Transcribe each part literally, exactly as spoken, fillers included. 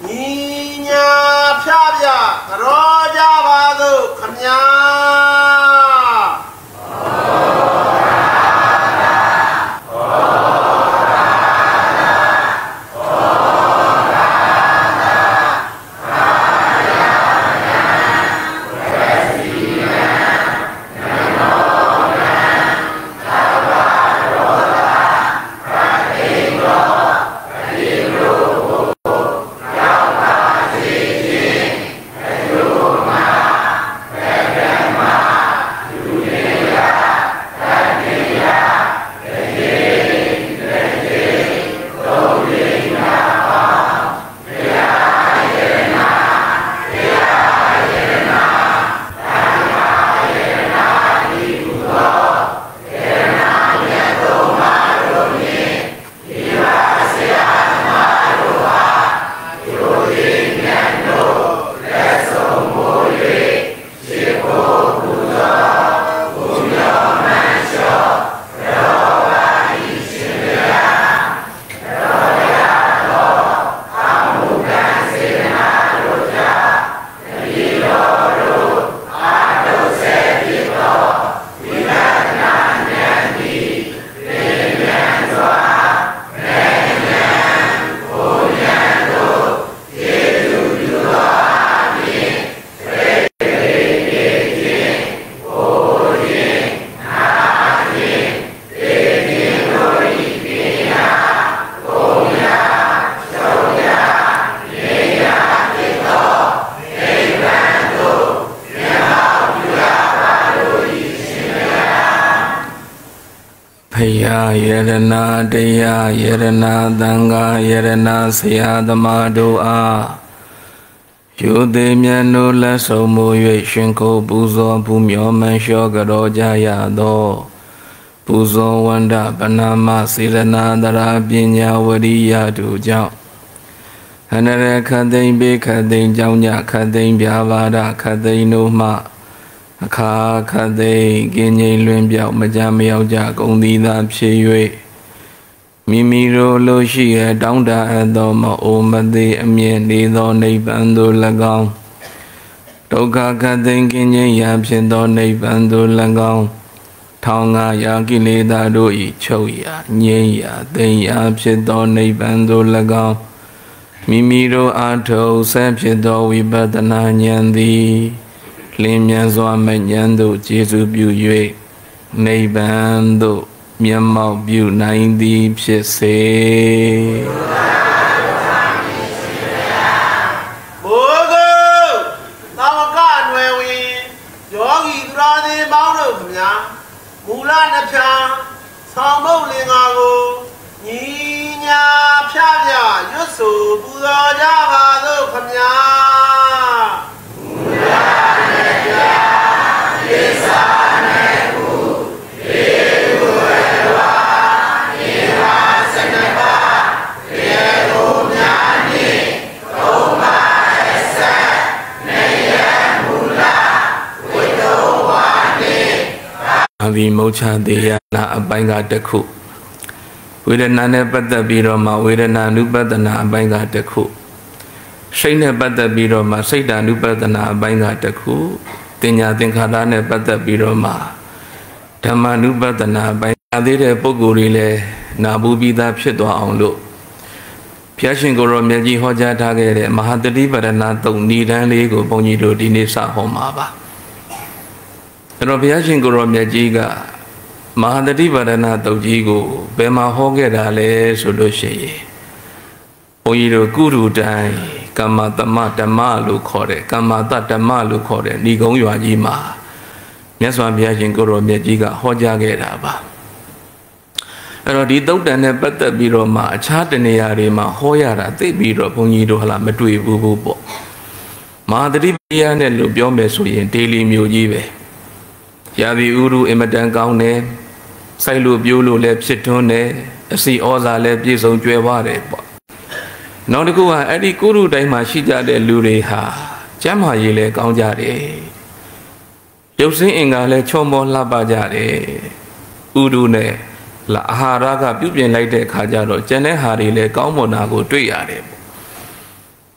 Niña Pia, Roja Badu, Kanya. Yerana Deya Yerana Danga Yerana Sayadama Doa Yude Miano Lasso Moye Shinko Buzo Bumyo Mansho Garoja Yado Buzo Wanda Banama Silana Dara Binya Wadiya Duja Hanare Kadin Be Kadin Jaunya Kadin Biavada Kadin Noma Ka Kade Gene Lumbia Majamio Jack only that Pshe Mimiro Loshi down da Adoma Oma de Amien Nido Nebando Lagong Toka Kadin Gene Yabsendo Nebando Lagong Tonga Yakile Dado Choya Nya Then Yabsendo Nebando Lagong Mimiro Ato Sapshedo Wibadana Yandi Limyanzwa Manyando Jesu Bue Nebando Miamau Bu ninety Pse Bogo Tamakan where we Yogi Grani Mauno Mula Nacha Samo Lingago Nina Pia Yusu Buddha Java Kanya Avi Mocha Deya Na Abanga Deku Vedana Bada Biroma Vedana Nubadana Abanga Deku Shaina Bada Biroma Saida Nubadana Abanga Deku Tinya Tinkadane Bada Biroma Dhamma Nubadana Abanga Dede Pogurile Nabubida Pshedwa Onlo Piashin Goro Meji Hoja Tagere Mahadri Badana Tok Nidan Lego Bonito Dinisa Homaba Robiashin Goro Mejiga Mahadri Badana Tojigo Bema Hogedale Sudoshe Oiro Guru Dai Kamatama Damalu Kore Kamata Damalu Kore Nigon Yuajima Neswa Biashin Goro Mejiga Hoja Geraba Rodi Dodane Bata Biroma Chataneyarima Hoyara Te Biro Ponido Hala Matui Bubu Mahadri Biane Lubiome Suyin Daily Mujive Yavi Uru Imadan Gaune Sailu Bulo Lep Situne Si Oza Lep Jison Jeware Nodikua Edi Guru Daima Shija de Lureha Jama Yele Gaunjare Yosin Ingale Chomo Labajare Udune La Haraga Bubian like the Kajaro Jene Harile Gaumona go Tuyare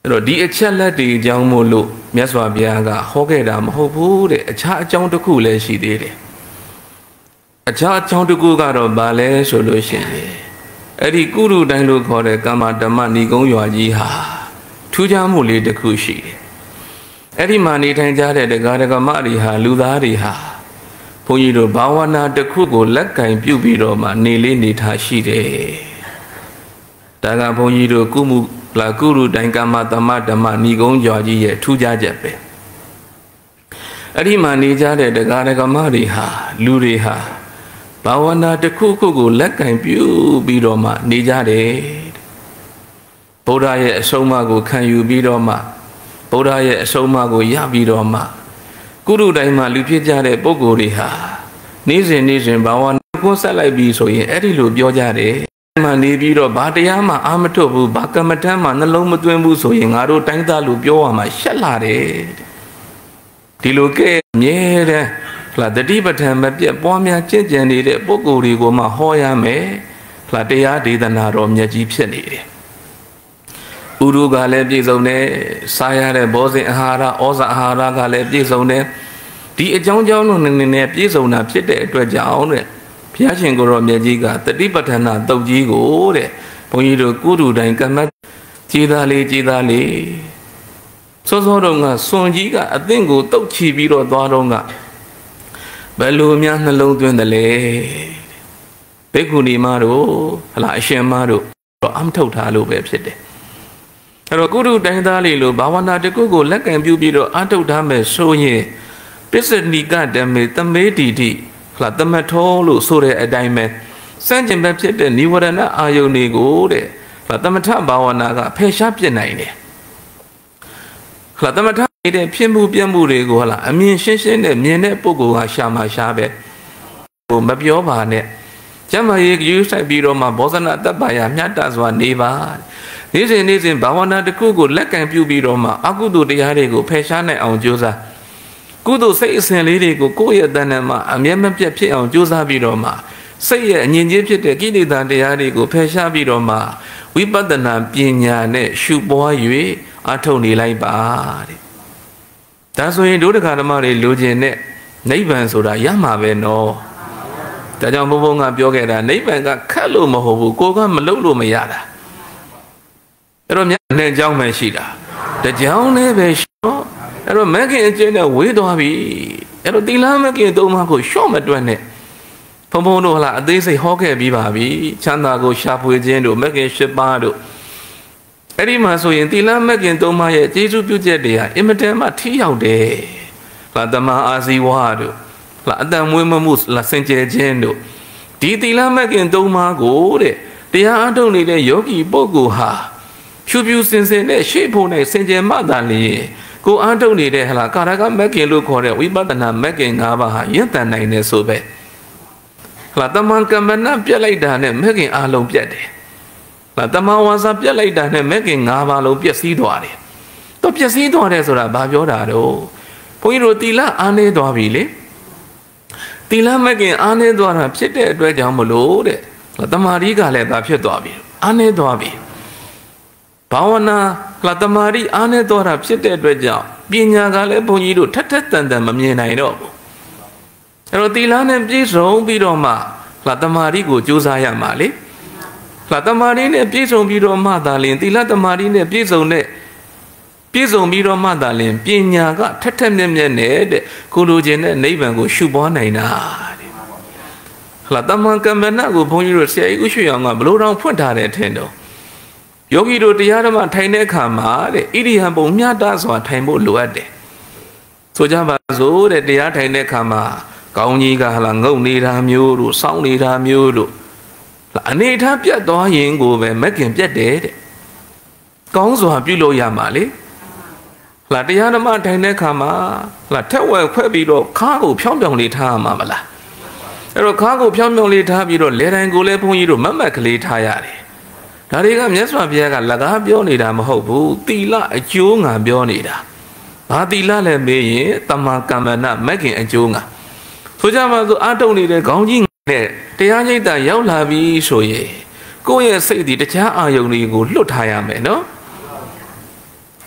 အဲ့တော့ဒီအချက်လက်တွေအကြောင်းမို့လို့မြတ်စွာဘုရားကဟောခဲ့တာမဟုတ်ဘူးတဲ့အခြားအကြောင်းတစ်ခုလည်းရှိသေးတယ်အခြားအကြောင်းတစ်ခုကတော့ဘာလဲဆိုလို့ရှိရင်အဲ့ဒီကုရုတိုင်းလို့ခေါ်တဲ့ကမ္မဓမ္မဏီကုံရွာကြီးဟာထူးခြားမှုလေးတစ်ခုရှိတယ်အဲ့ဒီမှာနေထိုင်ကြတဲ့တရားဓမ္မတွေဟာလူသားတွေဟာဘုန်းကြီးတို့ဘာဝနာတစ်ခုကိုလက်ကင်ပြုပြီးတော့မှနေလေးနေထားရှိတယ်ဒါကဘုန်းကြီးတို့ကုမှုလာကုရုတိုင်းကမ္မသမဓမ္မဏီကုံရွာကြီးရဲ့ထူးခြားချက်ပဲအဲ့ဒီမှာနေကြတဲ့တရားဓမ္မတွေဟာလူတွေဟာဘာဝနာတစ်ခုခုကိုလက်ကင်ပြုပြီးတော့မှနေကြတယ်ဗုဒ္ဓရဲ့အဆုံးအမကိုခံယူပြီးတော့မှဗုဒ္ဓရဲ့အဆုံးအမကိုရပြီးတော့မှကုရုတိုင်းမှာလူဖြစ်ကြတဲ့ပုဂ္ဂိုလ်တွေဟာနေ့စဉ်နေ့စဉ်ဘာဝနာကိုဆက်လိုက်ပြီးဆိုရင်အဲ့ဒီလိုပြောကြတယ်မှနေပြီးတော့ဘာတရားမှအာမထုတ်ဘူးဘာကမ္မထမ်းမှနှလုံးမသွင်းဘူးဆိုရင်ငါတို့တိုင်းသားလူပြောရမှာရှက်လာတယ်ဒီလိုကဲမြဲတဲ့လာတတိပဋ္ဌာန်မပြတ်ပွားများကျင့်ကြံနေတဲ့ပုဂ္ဂိုလ်တွေကိုမှဟောရမယ်လာတရားဒေသနာတော်မြတ်ကြီးဖြစ်နေတယ်ဥရုကလည်းပြည့်စုံတယ်စားရတဲ့ဘောဇင်အာဟာရဩဇာအာဟာရကလည်းပြည့်စုံတယ်ဒီအကြောင်းကြောင့်လို့နည်းနည်းပြည့်စုံတာဖြစ်တဲ့အတွက်ကြောင့်တဲ့ဘုရားရှင်ကိုယ်တော်မြတ်ကြီးကတတိပဋ္ဌာန်တုတ်ကြီးကိုတဲ့ဘုန်းကြီးတို့ကုရုတိုင်းကမ္မကြည်သားလေးကြည်သားလေးစောစောတော့ကစွန်ကြီးကအသင့်ကိုတုတ်ချီပြီးတော့သွားတော့ကဘယ်လိုများနှလုံးသွင်းတယ်လဲဘိက္ခုနီမတို့ဟလာအရှင်မတို့တော့အမထုတ်ထားလို့ပဲဖြစ်တယ်အဲ့တော့ကုရုတိုင်းသားလေးလို့ဘာဝနာတကုကိုလက်ကင်ပြုပြီးတော့အထုတ်ထားမယ်ဆိုရင်ပစ္စနိကဓမ္မေတမေတိတိဟလာတမထောလို့ဆိုတဲ့အတိုင်းပဲစံကျင်ဘက်ဖြစ်တဲ့និဝရဏအာယုန်တွေကိုတဲ့ဟလာတမထဘာဝနာကဖယ်ရှားပြစ်နိုင်တယ်ဟလာတမထတဲ့ဖြစ်မှုပြမှုတွေကိုဟလာအမြင်ရှင်းရှင်းနဲ့မြင်တဲ့ပုဂ္ဂိုလ်ဟာရှာမှာရှာပဲဟိုမပြောပါနဲ့ကျမ်းမာရေးယူဆိုင်ပြီးတော့မှဘောဇနာတပ္ပယမြတ်တစွာနေပါနေ့စဉ်နေ့စဉ်ဘာဝနာတစ်ခုကိုလက်ကင်ပြုပြီးတော့မှအကုသိုလ်တရားတွေကိုဖယ်ရှားနိုင်အောင်ကြိုးစားကုသိုလ်စိတ်အစဉ်လေးတွေကိုကိုယ့်ရဲ့တဏ္ဍာမှာအမြဲမပြတ်ဖြစ်အောင်ကြိုးစားပြီးတော့မှစိတ်ရဲ့အငြင်းချင်းဖြစ်တဲ့ကိလေသာတရားတွေကိုဖယ်ရှားပြီးတော့မှဝိပဿနာပညာနဲ့ရှုပွား၍အထုတ်နေလိုက်ပါတဲ့ဒါဆိုရင်ဒုဒကဓမ္မတွေလိုချင်တဲ့နိဗ္ဗာန်ဆိုတာရမှာပဲနော်ဒါကြောင့်ဘုံဘုံကပြောခဲ့တာနိဗ္ဗာန်ကခက်လို့မဟုတ်ဘူးကိုကမလုပ်လို့မရတာအဲ့တော့မြတ်နဲ့အကြောင်းပဲရှိတာတကြောင်နဲ့ပဲရှော့အဲ့တော့မဂ္ဂင်အကျင့်နဲ့ဝေးသွားပြီအဲ့တော့သီလမဂ္ဂင်သုံးပါးကိုရှော့မတွက်နဲ့ဘုံဘုံတို့ဟလာအသေးစိတ်ဟောခဲ့ပြီးပါပြီချမ်းသာကိုရှာဖွေခြင်းတို့မဂ္ဂင်၈ပါးတို့အဲ့ဒီမှာဆိုရင်သီလမဂ္ဂင်သုံးပါးရဲ့ကျေးဇူးပြုချက်တွေဟာအင်မတန်မှထိရောက်တယ်လာတမအာဇီဝတို့လာအတန်မွေးမမှုလာစင်ကြယ်ခြင်းတို့ဒီသီလမဂ္ဂင်သုံးပါးကိုတဲ့တရားအထုတ်နေတဲ့ယောဂီပုဂ္ဂိုလ်ဟာဖြူဖြူစင်စင်နဲ့ရှေ့ဖို့နဲ့စင်ကြယ်မှသာလျင်ကိုအားထုတ်နေတဲ့ဟလာကာရကမဂ္ဂင်လို့ခေါ်တဲ့ဝိပဿနာမဂ္ဂင်၅ပါးဟာရင့်တန်နိုင်တယ်ဆိုပဲဟလာတမန်ကမ္မနာပြက်လိုက်တာနဲ့မဂ္ဂင်အလုံးပြက်တယ်ဟလာတမန်ဝါစာပြက်လိုက်တာနဲ့မဂ္ဂင်၅ပါးလုံးပြက်စီးသွားတယ်တော့ပြက်စီးသွားတယ်ဆိုတာဘာပြောတာတော့ဘုန်းကြီးတို့သီလအားနည်းသွားပြီလေသီလမဂ္ဂင်အားနည်းသွားတာဖြစ်တဲ့အတွက်ကြောင့်မလို့တဲ့တမာရီကလည်းဒါဖြစ်သွားပြီအားနည်းသွားပြီဘာဝနာလာတမာရီအားနဲ့တော့တာဖြစ်တဲ့အတွက်ကြောင့်ပညာကလည်းဘုန်းကြီးတို့ထက်ထက်တန်တန်မမြင်နိုင်တော့ဘူးအဲ့တော့သီလနဲ့ပြည့်စုံပြီးတော့မှလာတမာရီကိုကြိုးစားရမှာလေလာတမာရီနဲ့ပြည့်စုံပြီးတော့မှသာလျှင်သီလတမာရီနဲ့ပြည့်စုံတဲ့ပြည့်စုံပြီးတော့မှသာလျှင်ပညာကထက်ထက်မြက်မြက်နဲ့တဲ့ကိုလိုချင်တဲ့နိဗ္ဗာန်ကိုရှုပွားနိုင်တာတဲ့လာတမန်ကမ္မနာကိုဘုန်းကြီးတို့ဆရာကြီးဥရွှေအောင်ကဘလို့တောင်ဖွင့်ထားတယ်ထင်တော့ယောဂီတို့တရားဓမ္မထိုင်တဲ့အခါမှာတဲ့ဣရိယာပုမျှတစွာထိုင်ဖို့လိုအပ်တယ်ဆိုကြပါစို့တဲ့တရားထိုင်တဲ့အခါမှာကောင်းကြီးကဟလာငုံနေတာမျိုးတို့စောင်းနေတာမျိုးတို့အနေထားပြတ်သွားရင်ကိုပဲမက်ကင်ပြတ်တယ်တဲ့ကောင်းစွာပြုလို့ရမှာလေလာတရားဓမ္မထိုင်တဲ့အခါမှာလာထက်ဝက်ခွဲပြီးတော့ခါးကိုဖြောင်းဖြောင်းလေးထားရမှာမလားအဲ့တော့ခါးကိုဖြောင်းဖြောင်းလေးထားပြီးတော့လေတိုင်းကိုလည်းဘုန်းကြီးတို့မတ်မတ်ကလေးထားရတယ်ဒါတွေကမြတ်စွာဘုရားကလကားပြောနေတာမဟုတ်ဘူးသီလအကျိုးငါပြောနေတာဘာသီလလဲမေးရင်တမန်ကမ္မနာမဂ္ဂင်အကျိုးငါဆိုကြပါစို့အတုံနေတဲ့ခေါင်းကြီးနဲ့တရားရိပ်တာရောက်လာပြီဆိုရင်ကိုယ့်ရဲ့စိတ်ဒီတခြားအာယုန်တွေကိုလွတ်ထားရမယ်နော်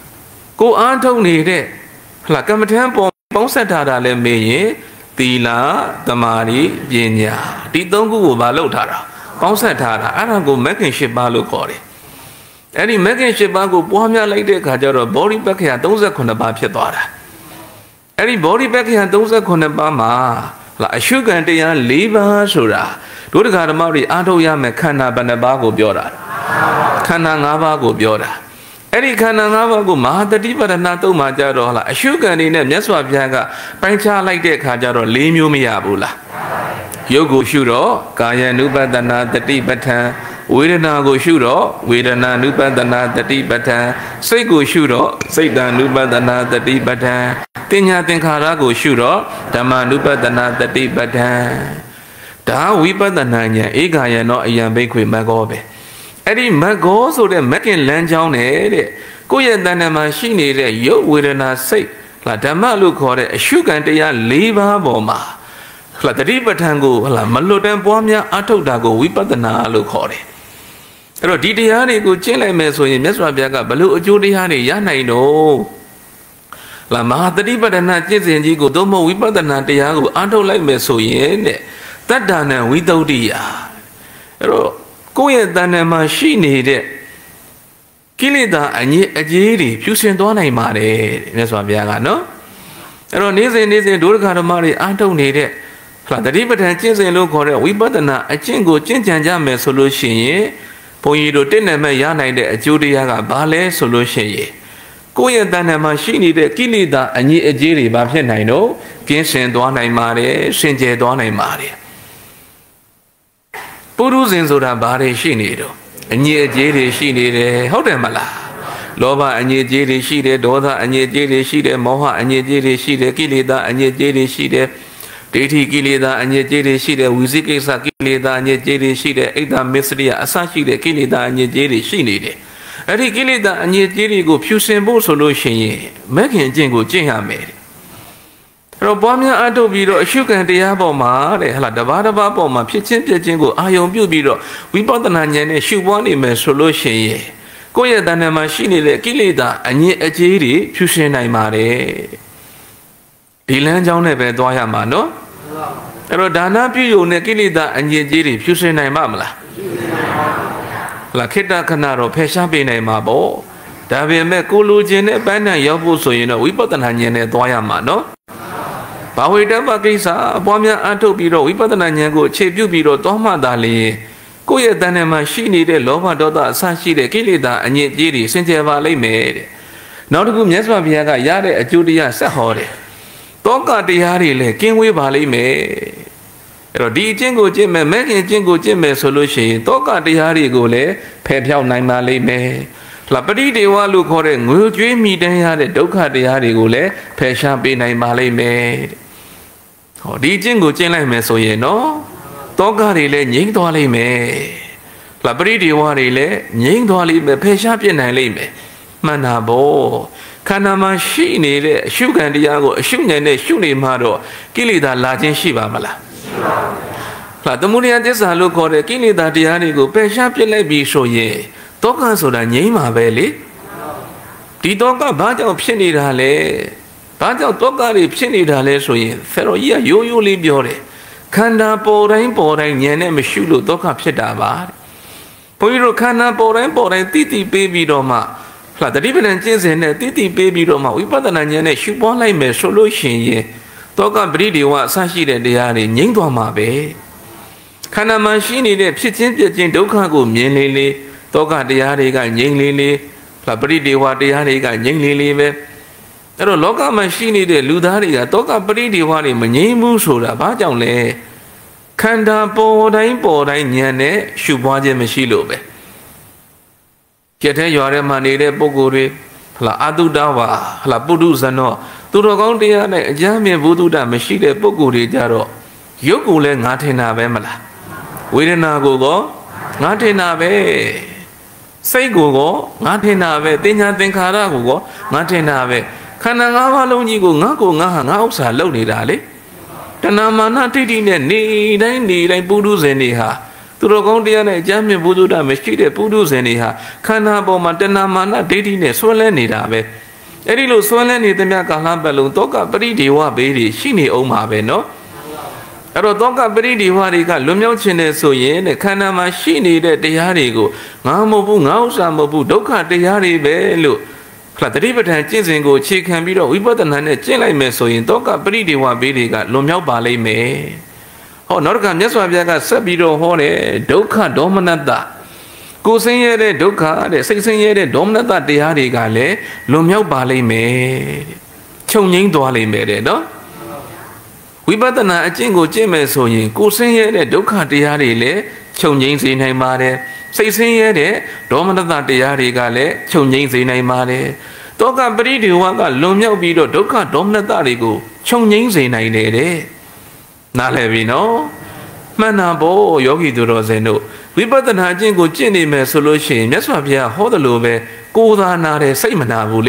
ကိုအားထုတ်နေတဲ့ဟလာကမ္မထံပေါ်ပေါင်းဆက်ထားတာလည်းမေးရင်သီလသမာဓိပညာဒီသုံးခုကိုမလုပ်ထားတာပေါင်းဆက်ထားတာအဲ့ဒါကိုမဂ်ခင်၈ပါးလို့ခေါ်တယ်အဲ့ဒီမဂ်ခင်၈ပါးကိုပွားများလိုက်တဲ့အခါကျတော့ဘောဓိပက္ခယ၃၈ပါးဖြစ်သွားတာအဲ့ဒီဘောဓိပက္ခယ၃၈ပါးမှာလာအရှုခံတရား၄ပါးဆိုတာတို့တက္ကဓမ္မတွေအားထုတ်ရမယ်ခန္ဓာဘယ်နှပါးကိုပြောတာခန္ဓာ၅ပါးကိုပြောတာအဲ့ဒီခန္ဓာ၅ပါးကိုမဟာတတိပဒနာသုံးမှာကြတော့လားအရှုခံနေနဲ့မြတ်စွာဘုရားကပိုင်းခြားလိုက်တဲ့အခါကျတော့၄မျိုးမရဘူးလားရုပ်ကိုရှုတော့ကာယ ानु ပတနာတတိပဋ္ဌာန်ဝေဒနာကိုရှုတော့ဝေဒနာ ानु ပတနာတတိပဋ္ဌာန်စိတ်ကိုရှုတော့စိတ်တ ानु ပတနာတတိပဋ္ဌာန်တင်ညာသင်္ခါရကိုရှုတော့ဓမ္မ ानु ပတနာတတိပဋ္ဌာန်ဒါဝိပဿနာဉာဏ်ဧကယနောအယံဘိက္ခွေမဂ္ဂောပဲအဲ့ဒီမဂ္ဂောဆိုတဲ့မဂ်ခင်လမ်းကြောင်းနဲ့တဲ့ကိုယ့်ရဲ့တဏ္ဍာမှာရှိနေတဲ့ရုပ်ဝေဒနာစိတ်ဟလာဓမ္မလို့ခေါ်တဲ့အရှုခံတရား၄ပါးပေါ်မှာဟလာတတိပဋ္ဌာန်ကိုဟလာမလွတ်တမ်းပွားများအထုတ်တာကိုဝိပဿနာလို့ခေါ်တယ်အဲ့တော့ဒီတရားတွေကိုကျင့်လိုက်မယ်ဆိုရင်မြတ်စွာဘုရားကဘလို့အကျိုးတရားတွေရနိုင်တော့လာမဟာတတိပဋ္ဌာန်ကျင့်စဉ်ကြီးကိုသို့မဟုတ်ဝိပဿနာတရားကိုအထုတ်လိုက်မယ်ဆိုရင်တဲ့တတ္တနာဝိသုဒ္ဓိယအဲ့တော့ကိုယ့်ရဲ့တဏ္ဍာမှာရှိနေတဲ့ကိလေသာအငြိအကျေးတွေဖြူစင်သွားနိုင်ပါတယ်မြတ်စွာဘုရားကနော်အဲ့တော့နေ့စဉ်နေ့စဉ်ဒုက္ခဓမ္မတွေအားထုတ်နေတဲ့ဟလာတတိပဋ္ဌာန်ကျင့်စဉ်လို့ခေါ်တဲ့ဝိပဿနာအကျင့်ကိုကျင့်ကြံကြမယ်ဆိုလို့ရှိရင်ဘုန်းကြီးတို့တင့်တယ်မဲ့ရနိုင်တဲ့အကျိုးတရားကဘာလဲဆိုလို့ရှိရင်ကိုယ့်ရဲ့တဏ္ဍာမှာရှိနေတဲ့ကိလေသာအငြိအကျေးတွေဘာဖြစ်နိုင်တော့ကင်းစင်သွားနိုင်ပါတယ်စင်ကြယ်သွားနိုင်ပါတယ်ပုရုဇဉ်ဆိုတာဘာတွေရှိနေတော့အညစ်အကြေးတွေရှိနေတယ်ဟုတ်တယ်မလားလောဘအညစ်အကြေးတွေရှိတယ်ဒေါသအညစ်အကြေးတွေရှိတယ်မောဟအညစ်အကြေးတွေရှိတယ်ကိလေသာအညစ်အကြေးတွေရှိတယ်ဒိဋ္ဌိကိလေသာအညစ်အကြေးတွေရှိတယ်ဝိသိကိစ္စကိလေသာအညစ်အကြေးတွေရှိတယ်အိတ်တမစ္စရိယအစရှိတဲ့ကိလေသာအညစ်အကြေးတွေရှိနေတယ်အဲ့ဒီကိလေသာအညစ်အကြေးတွေကိုဖြူစင်ဖို့ဆိုလို့ရှိရင်မဂ်ခင်အကျင့်ကိုကျင့်ရမယ်အဲ့တော့ပွားများအထုတ်ပြီးတော့အရှုခံတရားပေါ်မှာတဲ့ဟလာတဘာတဘာပေါ်မှာဖြစ်ချင်းပြည့်ချင်းကိုအာယုံပြုပြီးတော့ဝိပဿနာဉာဏ်နဲ့ရှုပွားနေမယ်ဆိုလို့ရှိရင်ကိုယ့်ရဲ့တဏ္ဍာမှာရှိနေတဲ့ကိလေသာအငြိအကျေးတွေဖြူစင်နိုင်ပါတယ်ဒီလမ်းကြောင်းနဲ့ပဲသွားရမှာနော်အဲ့တော့ဒါနပြုယုံနဲ့ကိလေသာအငြိအကျေးတွေဖြူစင်နိုင်မှာမလားဟလာခိတ္တခဏတော့ဖယ်ရှားပေးနိုင်မှာပေါ့ဒါပေမဲ့ကိုလိုချင်တဲ့ပန်းတန်ရောက်ဖို့ဆိုရင်တော့ဝိပဿနာဉာဏ်နဲ့သွားရမှာနော်ဘာဝိတ္တပကိစ္စအပွားများအထုတ်ပြီးတော့ဝိပဿနာဉာဏ်ကိုအခြေပြုပြီးတော့တောမှသာလေကိုယ့်ရဲ့တဏ္ဍာမှာရှိနေတဲ့လောဘဒေါသအစရှိတဲ့ကိလေသာအညစ်အကြေးတွေစင်ကြယ်ပါလိမ့်မယ်တဲ့နောက်တစ်ခုမြတ်စွာဘုရားကရတဲ့အကျိုးတရားဆက်ဟောတယ်တောကတရားတွေလည်းကင်းဝေးပါလိမ့်မယ်အဲ့တော့ဒီအကျင့်ကိုကျင့်မယ်မဲ့ခင်အကျင့်ကိုကျင့်မယ်ဆိုလို့ရှိရင်တောကတရားတွေကိုလည်းဖယ်ဖြောက်နိုင်ပါလိမ့်မယ်လာပရိဒေဝလို့ခေါ်တဲ့ငွေကြွေးမိတမ်းရတဲ့ဒုက္ခတရားတွေကိုလည်းဖယ်ရှားပေးနိုင်ပါလိမ့်မယ်ဟောဒီအကျင့်ကိုကျင့်လိုက်မယ်ဆိုရင်နော်တောကတွေလည်းငြိမ်းသွားလိမ့်မယ်လာပရိဒေဝတွေလည်းငြိမ်းသွားလိမ့်မယ်ဖယ်ရှားပြစ်နိုင်လိမ့်မယ်မှန်တာပေါ့ခန္ဓာမှာရှိနေတဲ့အရှုခံတရားကိုအရှုဉာဏ်နဲ့ရှုနေမှတော့ကိလေသာလာခြင်းရှိပါမလားရှိပါဘူးလာသမုဒယသစ္စာလို့ခေါ်တဲ့ကိလေသာတရားတွေကိုပယ်ရှားပြစ်လိုက်ပြီးဆိုရင်တောကဆိုတာငြိမ်းမှာပဲလေဒီတောကဘာကြောင့်ဖြစ်နေတာလဲဘာကြောင့်တောကတွေဖြစ်နေတာလဲဆိုရင်ဖေရောကြီးကရိုးရိုးလေးပြောတယ်ခန္ဓာပေါ်တိုင်းပေါ်တိုင်းဉာဏ်နဲ့မရှုလို့တောကဖြစ်တာပါတဲ့ဘုန်းကြီးတို့ခန္ဓာပေါ်တိုင်းပေါ်တိုင်းတိတိပေးပြီးတော့မှဟလာတတိပဒံကျင့်စဉ်နဲ့တိတိပေးပြီးတော့မှဝိပဿနာဉာဏ်နဲ့ရှုပွားလိုက်မယ်ဆိုလို့ရှိရင်တောကပရိဒေဝအစရှိတဲ့တရားတွေငြိမ်းသွားမှာပဲခန္ဓာမှာရှိနေတဲ့ဖြစ်ချင်းပြချင်းဒုက္ခကိုမြင်လေလေတောကတရားတွေကငြိမ်းလေလေဟလာပရိဒေဝတရားတွေကငြိမ်းလေလေပဲအဲ့တော့လောကမှာရှိနေတဲ့လူသားတွေကတောကပရိဒေဝတွေမငြိမ်းဘူးဆိုတာဘာကြောင့်လဲခန္ဓာပေါ်တိုင်းပေါ်တိုင်းဉာဏ်နဲ့ရှုပွားခြင်းမရှိလို့ပဲကျက်တဲ့ရွာထဲမှာနေတဲ့ပုဂ္ဂိုလ်တွေဟလာအတုတဝါဟလာပုထုဇဏောသူတော်ကောင်းတရားနဲ့အကြမ်းမြင်ဘုဒ္ဓတာမရှိတဲ့ပုဂ္ဂိုလ်တွေကြတော့ရုပ်ကိုလည်းငါထင်တာပဲမလားဝေဒနာကိုကောငါထင်တာပဲစိတ်ကိုကောငါထင်တာပဲတင်ညာသင်္ခါရကိုကောငါထင်တာပဲခန္ဓာ၅ပါးလုံးကြီးကိုငါကိုငါဟာငါဥစ္စာလုပ်နေတာလေတဏမာနတိတိနဲ့နေတိုင်းနေတိုင်းပုထုဇဉ်တွေဟာသူတော်ကောင်းတရားနဲ့အကြမ်းမြင်ဘုဒ္ဓတာမရှိတဲ့ပုထုဇဉ်တွေဟာခန္ဓာပေါ်မှာတဏမာနဒိဋ္ဌိနဲ့ဆွဲလဲနေတာပဲအဲ့ဒီလိုဆွဲလန်းနေတဲ့မြတ်ကာလပတ်လုံးတောကပရိဒေဝဘေးတွေရှိနေအောင်ပါပဲနော်အဲ့တော့တောကပရိဒေဝတွေကလွန်မြောက်ခြင်းနဲ့ဆိုရင်တဲ့ခန္ဓာမှာရှိနေတဲ့တရားတွေကိုငါမဟုတ်ဘူးငါဥစ္စာမဟုတ်ဘူးဒုက္ခတရားတွေပဲလို့ခလာတတိပဋ္ဌာန်ကျင့်စဉ်ကိုအခြေခံပြီးတော့ဝိပဿနာနဲ့ကျင့်လိုက်မယ်ဆိုရင်တောကပရိဒေဝဘေးတွေကလွန်မြောက်ပါလိမ့်မယ်ဟောနောက်တစ်ခါမြတ်စွာဘုရားကဆက်ပြီးတော့ဟောတယ်ဒုက္ခဒေါမနတကိုယ်ဆင်းရဲတဲ့ဒုက္ခတဲ့စိတ်ဆင်းရဲတဲ့ဒေါမနတတရားတွေကလည်းလွန်မြောက်ပါလိမ့်မယ်ချုပ်ငိမ့်သွားလိမ့်မယ်တဲ့နော်ဝိပဿနာအကျင့်ကိုကျင့်မယ်ဆိုရင်ကိုယ်ဆင်းရဲတဲ့ဒုက္ခတရားတွေလည်းချုပ်ငိမ့်စေနိုင်ပါတယ်စိတ်ဆင်းရဲတဲ့ဒေါမနတတရားတွေကလည်းချုပ်ငိမ့်စေနိုင်ပါတယ်တောကပရိဒေဝကလွန်မြောက်ပြီးတော့ဒုက္ခဒေါမနတတွေကိုချုပ်ငိမ့်စေနိုင်တယ်တဲ့နားလည်ပြီနော်မှန်တာပေါ့ယောဂီသူတော်စင်တို့ဝိပဿနာအကျင့်ကိုကျင့်နေမယ်ဆိုလို့ရှိရင်မြတ်စွာဘုရားဟောတယ်လို့ပဲကိုယ်သာနာတယ်စိတ်မနာဘူးလေ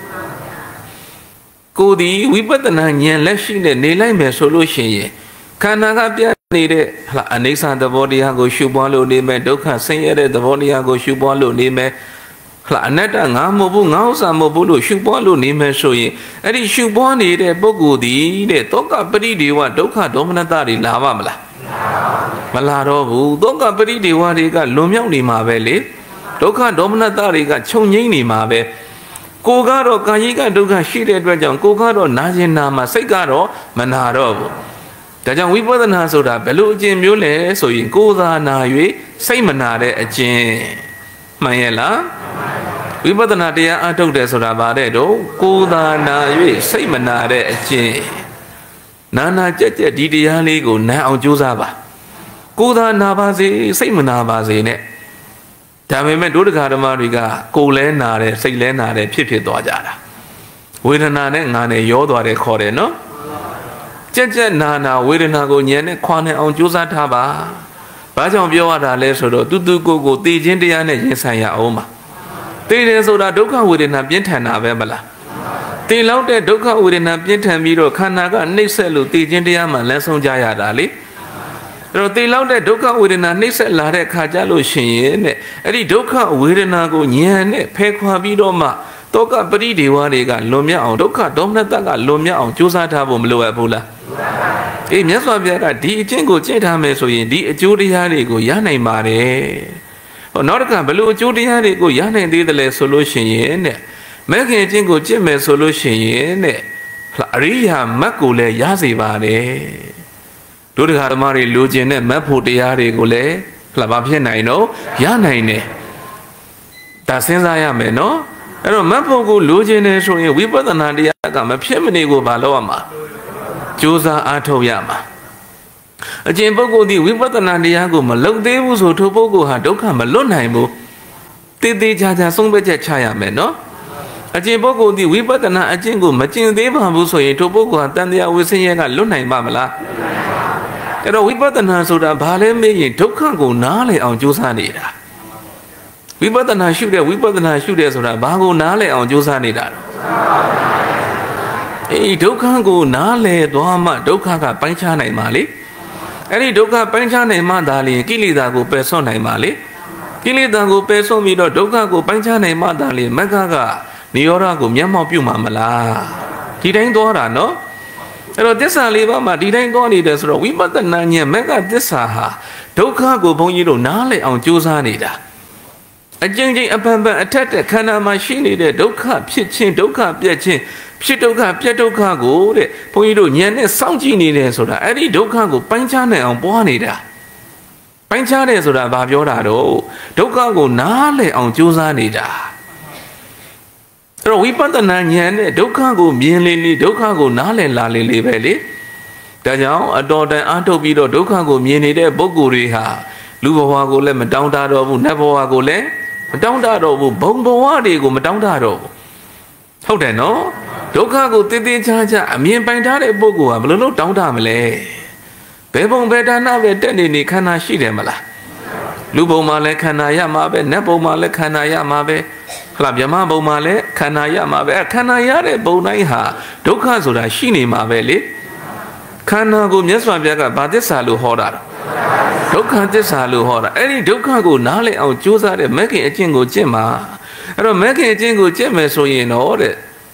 ကိုယ်ဒီဝိပဿနာဉာဏ်လက်ရှိနဲ့နေလိုက်မယ်ဆိုလို့ရှိရင်ခန္ဓာကပြတ်နေတဲ့ဟာအနိစ္စသဘောတရားကိုရှုပွားလို့နေမယ်ဒုက္ခဆင်းရဲတဲ့သဘောတရားကိုရှုပွားလို့နေမယ်ဟာအနတ္တငါမဟုတ်ဘူးငါဥစ္စာမဟုတ်ဘူးလို့ရှုပွားလို့နေမယ်ဆိုရင်အဲ့ဒီရှုပွားနေတဲ့ပုဂ္ဂိုလ်ဒီတဲ့တောကပရိဒေဝဒုက္ခဒေါမနတတွေလာပါမလားမလာတော့ဘူးတောကပရိဒေဝတွေကလွန်မြောက်နေမှာပဲလေဒုက္ခဒေါမနတတွေကခြုံငိမ့်နေမှာပဲကိုယ်ကတော့ကာယိကဒုက္ခရှိတဲ့အတွက်ကြောင့်ကိုယ်ကတော့နာကျင်နာမှာစိတ်ကတော့မနာတော့ဘူးဒါကြောင့်ဝိပဿနာဆိုတာဘယ်လိုအကျင့်မျိုးလဲဆိုရင်ကိုယ်သာနာ၍စိတ်မနာတဲ့အကျင့်မှန်ရဲ့လားဝိပဿနာတရားအထုတ်တယ်ဆိုတာဗါတဲ့တော့ကိုယ်သာနာ၍စိတ်မနာတဲ့အကျင့်နာနာကြက်ကြက်ဒီတရားလေးကိုနားအောင်ကြိုးစားပါကိုယ်သာနာပါစေစိတ်မနာပါစေနဲ့ဒါပေမဲ့ဒုဒကာဓမ္မတွေကကိုယ်လဲနာတယ်စိတ်လဲနာတယ်ဖြစ်ဖြစ်သွားကြတာဝေဒနာနဲ့ငါနဲ့ရောသွားတယ်ခေါ်တယ်နော်ကြက်ကြက်နာနာဝေဒနာကိုဉာဏ်နဲ့ခွာနေအောင်ကြိုးစားထားပါဘာကြောင့်ပြောရတာလဲဆိုတော့တူတူကိုကိုသိချင်းတရားနဲ့ရင်ဆိုင်ရအောင်ပါသိတယ်ဆိုတာဒုက္ခဝေဒနာပြင်းထန်တာပဲမလားသိလောက်တဲ့ဒုက္ခဝေဒနာပြင်းထန်ပြီးတော့ခန္ဓာကနှိမ့်ဆက်လို့သိချင်းတရားမှလမ်းဆုံးကြရတာလေအဲ့တော့သိလောက်တဲ့ဒုက္ခဝေဒနာနှိမ့်ဆက်လာတဲ့ခါကြလို့ရှိရင်တဲ့အဲ့ဒီဒုက္ခဝေဒနာကိုဉာဏ်နဲ့ဖယ်ခွာပြီးတော့မှတောကပရိဒေဝတွေကလွန်မြောက်အောင်ဒုက္ခဒေါမနတကလွန်မြောက်အောင်ကြိုးစားထားဖို့မလိုအပ်ဘူးလားအေးမြတ်စွာဘုရားကဒီအကျင့်ကိုကျင့်ထားမယ်ဆိုရင်ဒီအကျိုးတရားတွေကိုရနိုင်ပါတယ်ဟောနောက်တစ်ခါဘယ်လိုအကျိုးတရားတွေကိုရနိုင်သေးတယ်လဲဆိုလို့ရှိရင်တဲ့မဂ်ခင်အကျင့်ကိုကျင့်မယ်ဆိုလို့ရှိရင်တဲ့အရိယာမတ်ကိုလည်းရစေပါတယ်တို့တရားဓမ္မတွေလိုချင်တဲ့မတ်ဖို့တရားတွေကိုလည်းလှပါဖြစ်နိုင်တော့ရနိုင်တယ်ဒါစဉ်းစားရမယ်နော်အဲ့တော့မတ်ဖို့ကိုလိုချင်တယ်ဆိုရင်ဝိပဿနာတရားကမဖြစ်မနေကိုမလုပ်ရမှာကြိုးစားအားထုတ်ရမှာအကျင့်ပုဂ္ဂိုလ်ဒီဝိပဿနာတရားကိုမလုပ်သေးဘူးဆိုထိုပုဂ္ဂိုလ်ဟာဒုက္ခမလွတ်နိုင်ဘူးတည်တည်ချာချာဆုံးဖြတ်ချက်ချရမယ်နော်အကျင့်ပုဂ္ဂိုလ်ဒီဝိပဿနာအကျင့်ကိုမကျင့်သေးပါဘူးဆိုရင်ထိုပုဂ္ဂိုလ်ဟာတန်တရားဝိဆင်းရဲကလွတ်နိုင်ပါမလားအဲ့တော့ဝိပဿနာဆိုတာဘာလဲမေးရင်ဒုက္ခကိုနားလည်အောင်ကြိုးစားနေတာဝိပဿနာရှုတဲ့ဝိပဿနာရှုတဲ့ဆိုတာဘာကိုနားလည်အောင်ကြိုးစားနေတာလဲအေးဒုက္ခကိုနားလည်သွားမှဒုက္ခကပိုင်းခြားနိုင်ပါလေအဲ့ဒီဒုက္ခပိုင်းခြားနိုင်မှသာလျှင်ကိလေသာကိုပယ်ဆွနိုင်ပါလေကိလေသာကိုပယ်ဆွပြီးတော့ဒုက္ခကိုပိုင်းခြားနိုင်မှသာလျှင်မဂ္ဂကနိရောဓကိုမျက်မှောက်ပြုမှာမလားဒီတိုင်းသွားတာနော်အဲ့တော့သစ္စာလေးပါးမှာဒီတိုင်းသွားနေတယ်ဆိုတော့ဝိပဿနာဉာဏ်မဂ္ဂသစ္စာဟာဒုက္ခကိုဘုန်းကြီးတို့နားလည်အောင်ကြိုးစားနေတာအကျဉ်းချင်းအပံပံအထက်တဲ့ခန္ဓာမှာရှိနေတဲ့ဒုက္ခဖြစ်ခြင်းဒုက္ခပြည့်ခြင်းဖြစ်ဒုက္ခပြည့်ဒုက္ခကိုတဲ့ဘုန်းကြီးတို့ဉာဏ်နဲ့စောင့်ကြည့်နေတယ်ဆိုတာအဲ့ဒီဒုက္ခကိုပိုင်းခြားနိုင်အောင်ပွားနေတာပိုင်းခြားတယ်ဆိုတာဘာပြောတာတော့ဒုက္ခကိုနားလည်အောင်ကြိုးစားနေတာအဲ့တော့ဝိပဿနာဉာဏ်နဲ့ဒုက္ခကိုမြင်လေလေဒုက္ခကိုနားလည်လာလေလေပဲလေဒါကြောင့်အတော်တန်အားထုတ်ပြီးတော့ဒုက္ခကိုမြင်နေတဲ့ပုဂ္ဂိုလ်တွေဟာလူဘဝကိုလည်းမတောင်းတတော့ဘူးနတ်ဘဝကိုလည်းမတောင်းတတော့ဘူးဘုံဘဝတွေကိုမတောင်းတတော့ဘူးဟုတ်တယ်နော်ဒုက္ခကိုတည်တည်ချာချာအမြင်ပိုင်ထားတဲ့ပုဂ္ဂိုလ်ဟာဘယ်လိုလုပ်တောင်းတမလဲဘယ်ဘုံဘယ်ဌာနပဲတက်နေနေခန္ဓာရှိတယ်မလားလူဘုံမှာလည်းခန္ဓာရမှာပဲနတ်ဘုံမှာလည်းခန္ဓာရမှာပဲဟလားမြမဘုံမှာလည်းခန္ဓာရမှာပဲခန္ဓာရတဲ့ဘုံတိုင်းဟာဒုက္ခဆိုတာရှိနေမှာပဲလေခန္ဓာကိုမြတ်စွာဘုရားကဘာသစ္စာလို့ဟောတာဒုက္ခသစ္စာလို့ဟောတာအဲ့ဒီဒုက္ခကိုနားလည်အောင်ကြိုးစားတဲ့မဂ္ဂင်အကျင့်ကိုကျင့်မှာအဲ့တော့မဂ္ဂင်အကျင့်ကိုကျင့်မယ်ဆိုရင်တော့တဲ့ဟ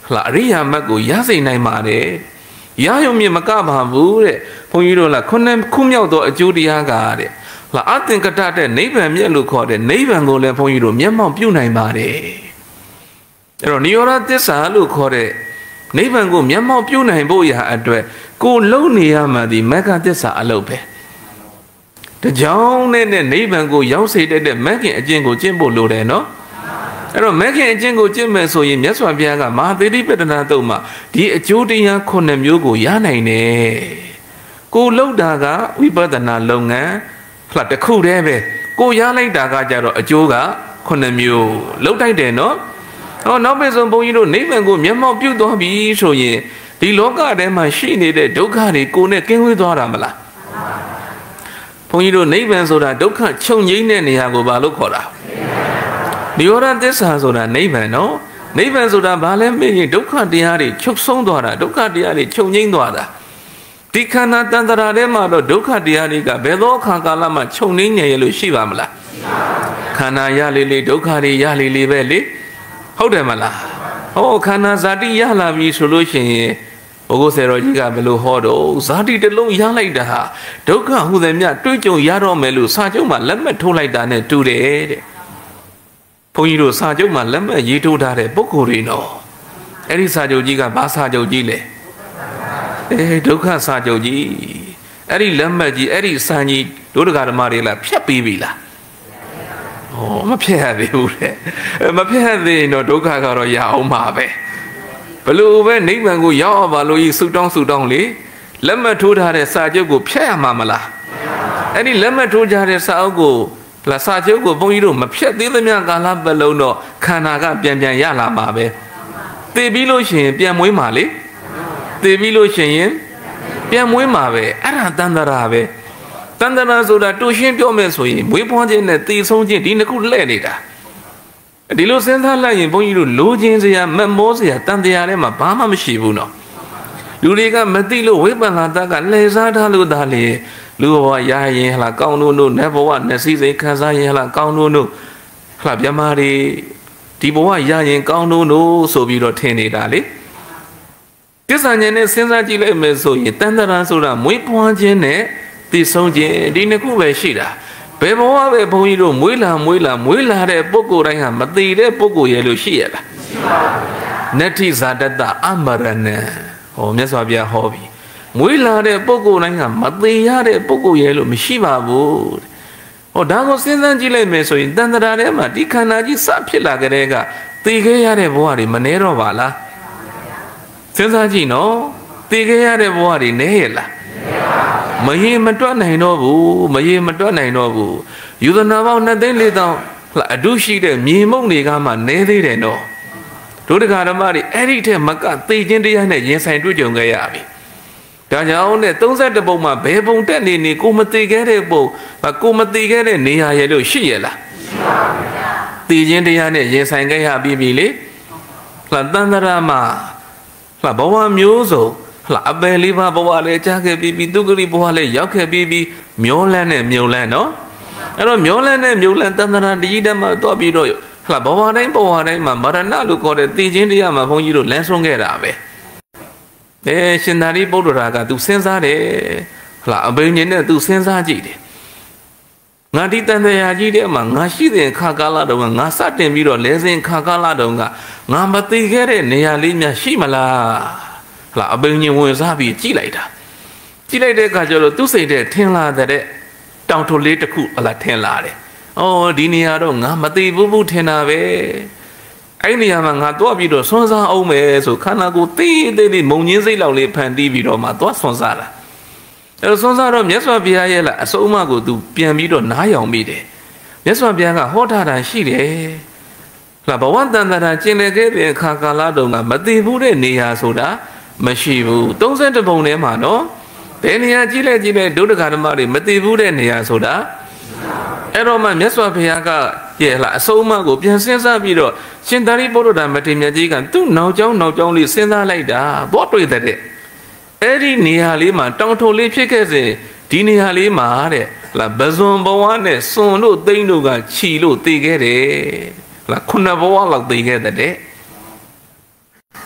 လာအရိယာမတ်ကိုရစေနိုင်ပါတယ်ရရုံမြင်မကပါဘူးတဲ့ဘုန်းကြီးတို့လားခုနှစ်ခုမြောက်သောအကျိုးတရားကတဲ့လာအသင်္ကတတဲ့နိဗ္ဗာန်မြတ်လို့ခေါ်တဲ့နိဗ္ဗာန်ကိုလည်းဘုန်းကြီးတို့မျက်မှောက်ပြုနိုင်ပါတယ်အဲ့တော့နိရောဓသစ္စာလို့ခေါ်တဲ့နိဗ္ဗာန်ကိုမျက်မှောက်ပြုနိုင်ဖို့ရာအတွက်ကိုလုံနေရမှဒီမဂ္ဂသစ္စာအလုပ်ပဲတကြောင်နဲ့နဲ့နိဗ္ဗာန်ကိုရောက်စေတဲ့မဂ္ဂင်အကျင့်ကိုကျင့်ဖို့လိုတယ်နော်အဲ့တော့မဂ္ဂင်အကျင့်ကိုကျင့်မယ်ဆိုရင်မြတ်စွာဘုရားကမဟာသီရိပတ္တနာတုတ်မှာဒီအကျိုးတရားခုနှစ်မျိုးကိုရနိုင်တယ်ကိုလုံတာကဝိပဿနာလုပ်ငန်းဖlatတစ်ခုတည်းပဲကိုရလိုက်တာကကြတော့အကျိုးကခုနှစ်မျိုးလုံတိုက်တယ်နော်ဟောနောက်ပြီးဆုံးဘုန်းကြီးတို့နိဗ္ဗာန်ကိုမျက်မှောက်ပြုသွားပြီဆိုရင်ဒီလောကထဲမှာရှိနေတဲ့ဒုက္ခတွေကိုနဲ့ကင်းဝေးသွားတာမလားဘုန်းကြီးတို့နိဗ္ဗာန်ဆိုတာဒုက္ခချုပ်ငြိမ်းတဲ့နေရာကိုဘာလို့ခေါ်တာနိရောဓသစ္စာဆိုတာနိဗ္ဗာန်နော်နိဗ္ဗာန်ဆိုတာဘာလဲမေးရင်ဒုက္ခတရားတွေချုပ်ဆုံးသွားတာဒုက္ခတရားတွေချုပ်ငြိမ်းသွားတာဒီခန္ဓာတန်တရာထဲမှာတော့ဒုက္ခတရားတွေကဘယ်သောအခါကာလမှာချုပ်ငြိမ်းနေရလို့ရှိပါမလားခန္ဓာရလေလေဒုက္ခတွေရလေလေပဲလေဟုတ်တယ်မလားဟောခန္ဓာဇာတိရလာပြီဆိုလို့ရှိရင်ဘုဂုဆယ်တော်ကြီးကဘယ်လိုဟောတော့ဇာတိတစ်လုံးရလိုက်တာဟာဒုက္ခဟူသည်မြတွေးကြုံရတော့မယ်လို့စာချုပ်မှာလက်မှတ်ထိုးလိုက်တာနဲ့တူတယ်တဲ့ဘုန်းကြီးတို့စာချုပ်မှာလက်မှတ်ရေးထိုးထားတဲ့ပုဂ္ဂိုလ်တွေနော်အဲ့ဒီစာချုပ်ကြီးကဘာစာချုပ်ကြီးလဲအဲဒုက္ခစာချုပ်ကြီးအဲ့ဒီလက်မှတ်ကြီးအဲ့ဒီစာကြီးဒုဒကာဓမ္မတွေလားဖြတ်ပြီးပြီလားဟောမဖြတ်ရသေးဘူးတဲ့မဖြတ်ရသေးရင်တော့ဒုက္ခကတော့ရအောင်ပါပဲဘလို့ပဲနိဗ္ဗာန်ကိုရောက်အောင်ပါလို့ဤဆုတောင်းဆုတောင်းလေလက်မှတ်ထိုးထားတဲ့စာချုပ်ကိုဖြတ်ရမှာမလားအဲ့ဒီလက်မှတ်ထိုးကြတဲ့စာအုပ်ကိုလာစာချုပ်ကိုဘုန်းကြီးတို့မဖြတ်သေးသမျှကာလပတ်လုံးတော့ခန္ဓာကပြန်ပြန်ရလာမှာပဲသိပြီးလို့ရှိရင်ပြန်မွေးမှာလေသိပြီးလို့ရှိရင်ပြန်မွေးမှာပဲအဲ့ဒါတန်တရာပဲတန်တရာဆိုတာတူရှင်းပြောမယ်ဆိုရင်မွေးဖွားခြင်းနဲ့တည်ဆုံးခြင်းဒီနှစ်ခုလှည့်နေတာဒီလိုစဉ်းစားလိုက်ရင်ဘုန်းကြီးတို့လိုချင်စရာမမောစရာတန်တရားထဲမှာဘာမှမရှိဘူးနော်လူတွေကမသိလို့ဝိပဿနာတကလှည့်စားထားလို့ဒါလေလူဘဝရရင်ဟလာကောင်းတို့တို့နတ်ဘဝနတ်စည်းစိမ်ခံစားရင်ဟလာကောင်းတို့တို့ဟလာမြမတွေဒီဘဝရရင်ကောင်းတို့တို့ဆိုပြီးတော့ထင်နေတာလေတစ္ဆာဉာဏ်နဲ့စဉ်းစားကြည့်လိုက်မယ်ဆိုရင်တန်တရာဆိုတာမွေးဖွားခြင်းနဲ့တည်ဆုံးခြင်းဒီနှစ်ခုပဲရှိတာဘယ်ဘဝပဲဘုန်းကြီးတို့မွေးလာမွေးလာမွေးလာတဲ့ပုဂ္ဂိုလ်တိုင်းဟာမတည်တဲ့ပုဂ္ဂိုလ်ရဲ့လို့ရှိရလားရှိပါဘူးဗျာနတ္ထိဇာတတအမရဏံဟောမြတ်စွာဘုရားဟောပြီမွေးလာတဲ့ပုဂ္ဂိုလ်တိုင်းကမတည်ရတဲ့ပုဂ္ဂိုလ်ရဲ့လို့မရှိပါဘူးဟောဒါကိုစဉ်းစားကြည့်လိုက်မယ်ဆိုရင်တန်တရာထဲမှာဒီခန္ဓာကြီးစဖြစ်လာကြတဲ့ကတည်ခဲ့ရတဲ့ဘဝတွေမနှဲတော့ပါလားစဉ်းစားကြည့်နော်တည်ခဲ့ရတဲ့ဘဝတွေနှဲရလားမရေမတွက်နိုင်တော့ဘူးမရေမတွက်နိုင်တော့ဘူးယူဇနာပေါင်းနှစ်သိန်းလေးသောင်းအတုရှိတဲ့မြေမုံတွေကမှနဲသေးတယ်နော်ဒုဒကာဓမ္မတွေအဲ့ဒီထက်မကသိချင်းတရားနဲ့ရင်ဆိုင်တွေ့ကြုံခဲ့ရပြီဒါကြောင့်နဲ့သုံးဆယ့်တစ်ပုံမှာဘယ်ပုံတက်နေနေကိုမသိခဲ့တဲ့ပုံကိုမသိခဲ့တဲ့နေရာရဲ့လို့ရှိရလားရှိပါဘူးဗျာသိချင်းတရားနဲ့ရင်ဆိုင်ခဲ့ရပြီပြီလေလှတန်တရာမှာလှဘဝမျိုးစုံလှအပယ်လေးပါးဘဝလည်းကြားခဲ့ပြီးပြီးသူဂရိဘဝလည်းရောက်ခဲ့ပြီးပြီးမျောလန်းနဲ့မြုံလန်းနော်အဲ့တော့မျောလန်းနဲ့မြုံလန်းတန်တရာတကြီးတည်းမှာတော့ပြီးတော့လှဘဝတိုင်းဘဝတိုင်းမှာမရဏလို့ခေါ်တဲ့တည်ခြင်းတရားမှာဘုန်းကြီးတို့လမ်းဆုံးခဲ့တာပဲအဲရှင်သာရိပုတ္တရာကသူစဉ်းစားတယ်လှအဘိညာဉ်နဲ့သူစဉ်းစားကြည့်တယ်ငါဒီတန်တရားကြီးတဲ့မှာငါရှိတဲ့ခါကာလတုန်းကငါစတင်ပြီးတော့လဲစဉ်ခါကာလတုန်းကငါမသိခဲ့တဲ့နေရာလေးများရှိမလားလှအပင်ကြီးဝင်စားပြီးကြည့်လိုက်တာကြည့်လိုက်တဲ့အခါကျတော့သူ့စိတ်ထဲထင်လာတဲ့တောင်ထုလေးတစ်ခုဟလာထင်လာတယ်။အော်ဒီနေရာတော့ငါမသိဘူးဘူးထင်တာပဲ။အဲ့ဒီနေရာမှာငါသွားပြီးတော့ဆွမ်းစားအောင်မယ်ဆိုခန္ဓာကိုယ်သေးသေးလေးမုံညင်းစိတ်လောက်လေးဖန်တီးပြီးတော့မှသွားဆွမ်းစားတာ။အဲ့တော့ဆွမ်းစားတော့မြတ်စွာဘုရားရဲ့လားအစုံအမကိုသူပြန်ပြီးတော့နားယောင်မိတယ်။မြတ်စွာဘုရားကဟောထားတာရှိတယ်။လှဘဝတန်တရာကျင်လည်ခဲ့တဲ့အခါကာလတုန်းကမသိဘူးတဲ့နေရာဆိုတာမရှိဘူးသုံးဆယ့်တစ်ပုံထဲမှာနော်ဘယ်နေရာကြည့်လဲကြည့်လဲဒုဒကာဓမ္မတွေမသိဘူးတဲ့နေရာဆိုတာအဲ့တော့မှမြတ်စွာဘုရားကရဲ့လားအဆုံးအမကိုပြန်စဉ်းစားပြီးတော့ရှင်သာရိပုတ္တရာမထေရမြတ်ကြီးကသူ့နောက်ကျောင်းနောက်ကျောင်းလေးစဉ်းစားလိုက်တာဘောတွေ့တဲ့အဲ့ဒီနေရာလေးမှာတောင်ထုံလေးဖြစ်ခဲ့စဉ်ဒီနေရာလေးမှာတဲ့လားဘဇွန်ဘဝနဲ့စွန်တို့သိန်းတို့ကခြီလို့တည်ခဲ့တယ်လားခုနှစ်ဘဝလောက်တည်ခဲ့တဲ့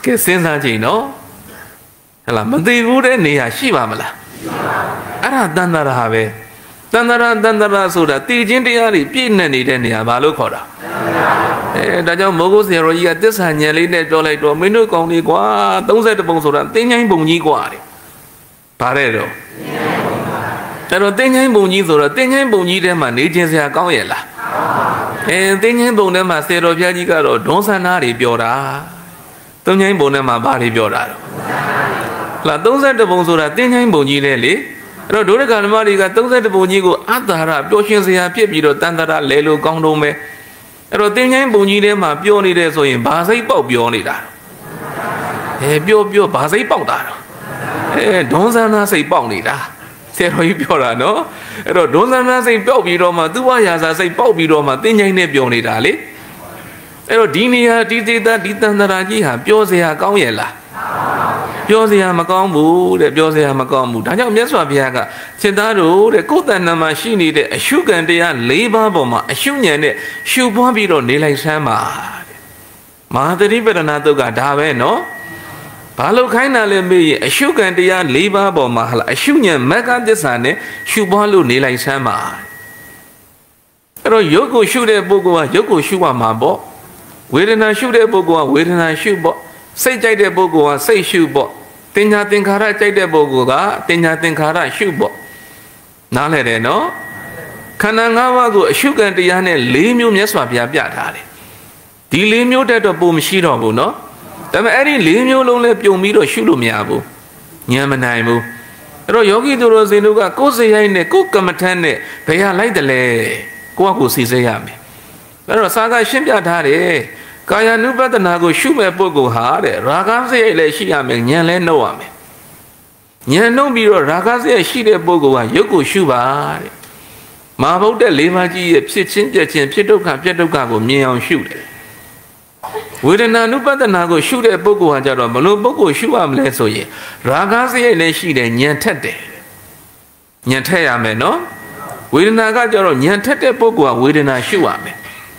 ကဲစဉ်းစားကြည့်နော်ဟလာမသိဘူးတဲ့နေရာရှိပါမလားအဲ့ဒါတန်တရာပဲတန်တရာတန်တရာဆိုတာတည်ခြင်းတရားတွေပြည့်နေနေတဲ့နေရာဘာလို့ခေါ်တာအဲဒါကြောင့်မိုးကုတ်ဆရာတော်ကြီးကသစ္စာဉာဏ်လေးနဲ့ပြောလိုက်တော့မင်းတို့ကောင်းလေးကွာသုံးဆယ်ပုံဆိုတာတင်းချိုင်းပုံကြီးကွာတဲ့ဘာတဲ့တော့အဲ့တော့တင်းချိုင်းပုံကြီးဆိုတော့တင်းချိုင်းပုံကြီးထဲမှာနေခြင်းစရာကောင်းရဲ့လားအဲတင်းချိုင်းပုံထဲမှာဆရာတော်ဘုရားကြီးကတော့ဒွန်းဆန္ဒတွေပြောတာတင်းချိုင်းပုံထဲမှာဘာတွေပြောတာတော့လာသုံးဆယ်ပုံဆိုတာတင်းချိုင်းပုံကြီးလေလေအဲ့တော့ဒုရကဓမ္မတွေကသုံးဆယ်ပုံကြီးကိုအတ္တရပျော်ရွှင်စရာဖြစ်ပြီးတော့တန်တရာလဲလို့ကောင်းတော့မယ်အဲ့တော့တင်းချိုင်းပုံကြီးထဲမှာပြောနေတယ်ဆိုရင်ဘာစိတ်ပေါက်ပြောနေတာအဲပြောပြောဘာစိတ်ပေါက်တာတော့အဲဒွန်းဆန္ဒစိတ်ပေါက်နေတာဆရာတော်ကြီးပြောတာနော်အဲ့တော့ဒွန်းဆန္ဒစိတ်ပေါက်ပြီးတော့မှသူ့ဝါယာစာစိတ်ပေါက်ပြီးတော့မှတင်းချိုင်းနဲ့ပြောနေတာလေအဲ့တော့ဒီနေရာဒီဒေသဒီတန်တရာကြီးဟာပြောစရာကောင်းရဲ့လားပြောစရာမကောင်းဘူးတဲ့ပြောစရာမကောင်းဘူးဒါကြောင့်မြတ်စွာဘုရားကစိတ်သားတို့တဲ့ကိုယ်တဏ္ဍာမှာရှိနေတဲ့အရှုခံတရား၄ပါးပေါ်မှာအရှုဉဏ်နဲ့ရှုပွားပြီးတော့နေလိုက်စမ်းပါတဲ့မဟာသတိပဋ္ဌာန်တုတ်ကဒါပဲနော်ဘာလို့ခိုင်းတာလဲမေးရင်အရှုခံတရား၄ပါးပေါ်မှာဟာအရှုဉဏ်မဂ္ဂသစ္စာနဲ့ရှုပွားလို့နေလိုက်စမ်းပါအဲ့တော့ယုတ်ကိုရှုတဲ့ပုဂ္ဂိုလ်ကယုတ်ကိုရှုရမှာပေါ့ဝေဒနာရှုတဲ့ပုဂ္ဂိုလ်ကဝေဒနာရှုပေါ့စိတ်ကြိုက်တဲ့ပုဂ္ဂိုလ်ကစိတ်ရှုပေါ့တင်ညာသင်္ခါရကြိုက်တဲ့ပုဂ္ဂိုလ်ကတင်ညာသင်္ခါရရှုပေါ့နားလည်တယ်နော်ခန္ဓာ၅ပါးကိုအရှုခံတရားနဲ့၄မျိုးမြတ်စွာဘုရားပြထားတယ်ဒီ၄မျိုးတက်တော့ပုံမရှိတော့ဘူးနော်ဒါပေမဲ့အဲ့ဒီ၄မျိုးလုံးလည်းပြုံပြီးတော့ရှုလို့မရဘူးဉာဏ်မနိုင်ဘူးအဲ့တော့ယောဂီတို့ရောစင်တို့ကကိုယ်စိတ်ရိုက်နဲ့ကိုယ်ကမ္မထမ်းနဲ့ဘယ်ဟာလိုက်တယ်လဲကိုယ့်အကိုစီစိတ်ရမယ်အဲ့တော့စာကရှင်းပြထားတယ်ကာယ ानु ပတ္တနာကိုရှုမဲ့ပုဂ္ဂိုလ်ဟာတဲ့ရာဂစိတ်လည်းရှိရမယ်ဉာဏ်လည်းနှုတ်ရမယ်ဉာဏ်နှုတ်ပြီးတော့ရာဂစိတ်ရှိတဲ့ပုဂ္ဂိုလ်ကယုတ်ကိုရှုပါတဲ့မဟာဗုဒ္ဓလေးပါးကြီးရဲ့ဖြစ်ချင်းပြက်ချင်းဖြစ်ဒုက္ခပြက်ဒုက္ခကိုမြင်အောင်ရှုတယ်ဝေဒနာ ानु ပတ္တနာကိုရှုတဲ့ပုဂ္ဂိုလ်ဟာကြတော့ဘလို့ပုဂ္ဂိုလ်ရှုရမလဲဆိုရင်ရာဂစိတ်လည်းရှိတယ်ဉာဏ်ထက်တယ်ဉာဏ်ထက်ရမယ်နော်ဝေဒနာကကြတော့ဉာဏ်ထက်တဲ့ပုဂ္ဂိုလ်ကဝေဒနာရှုရမယ်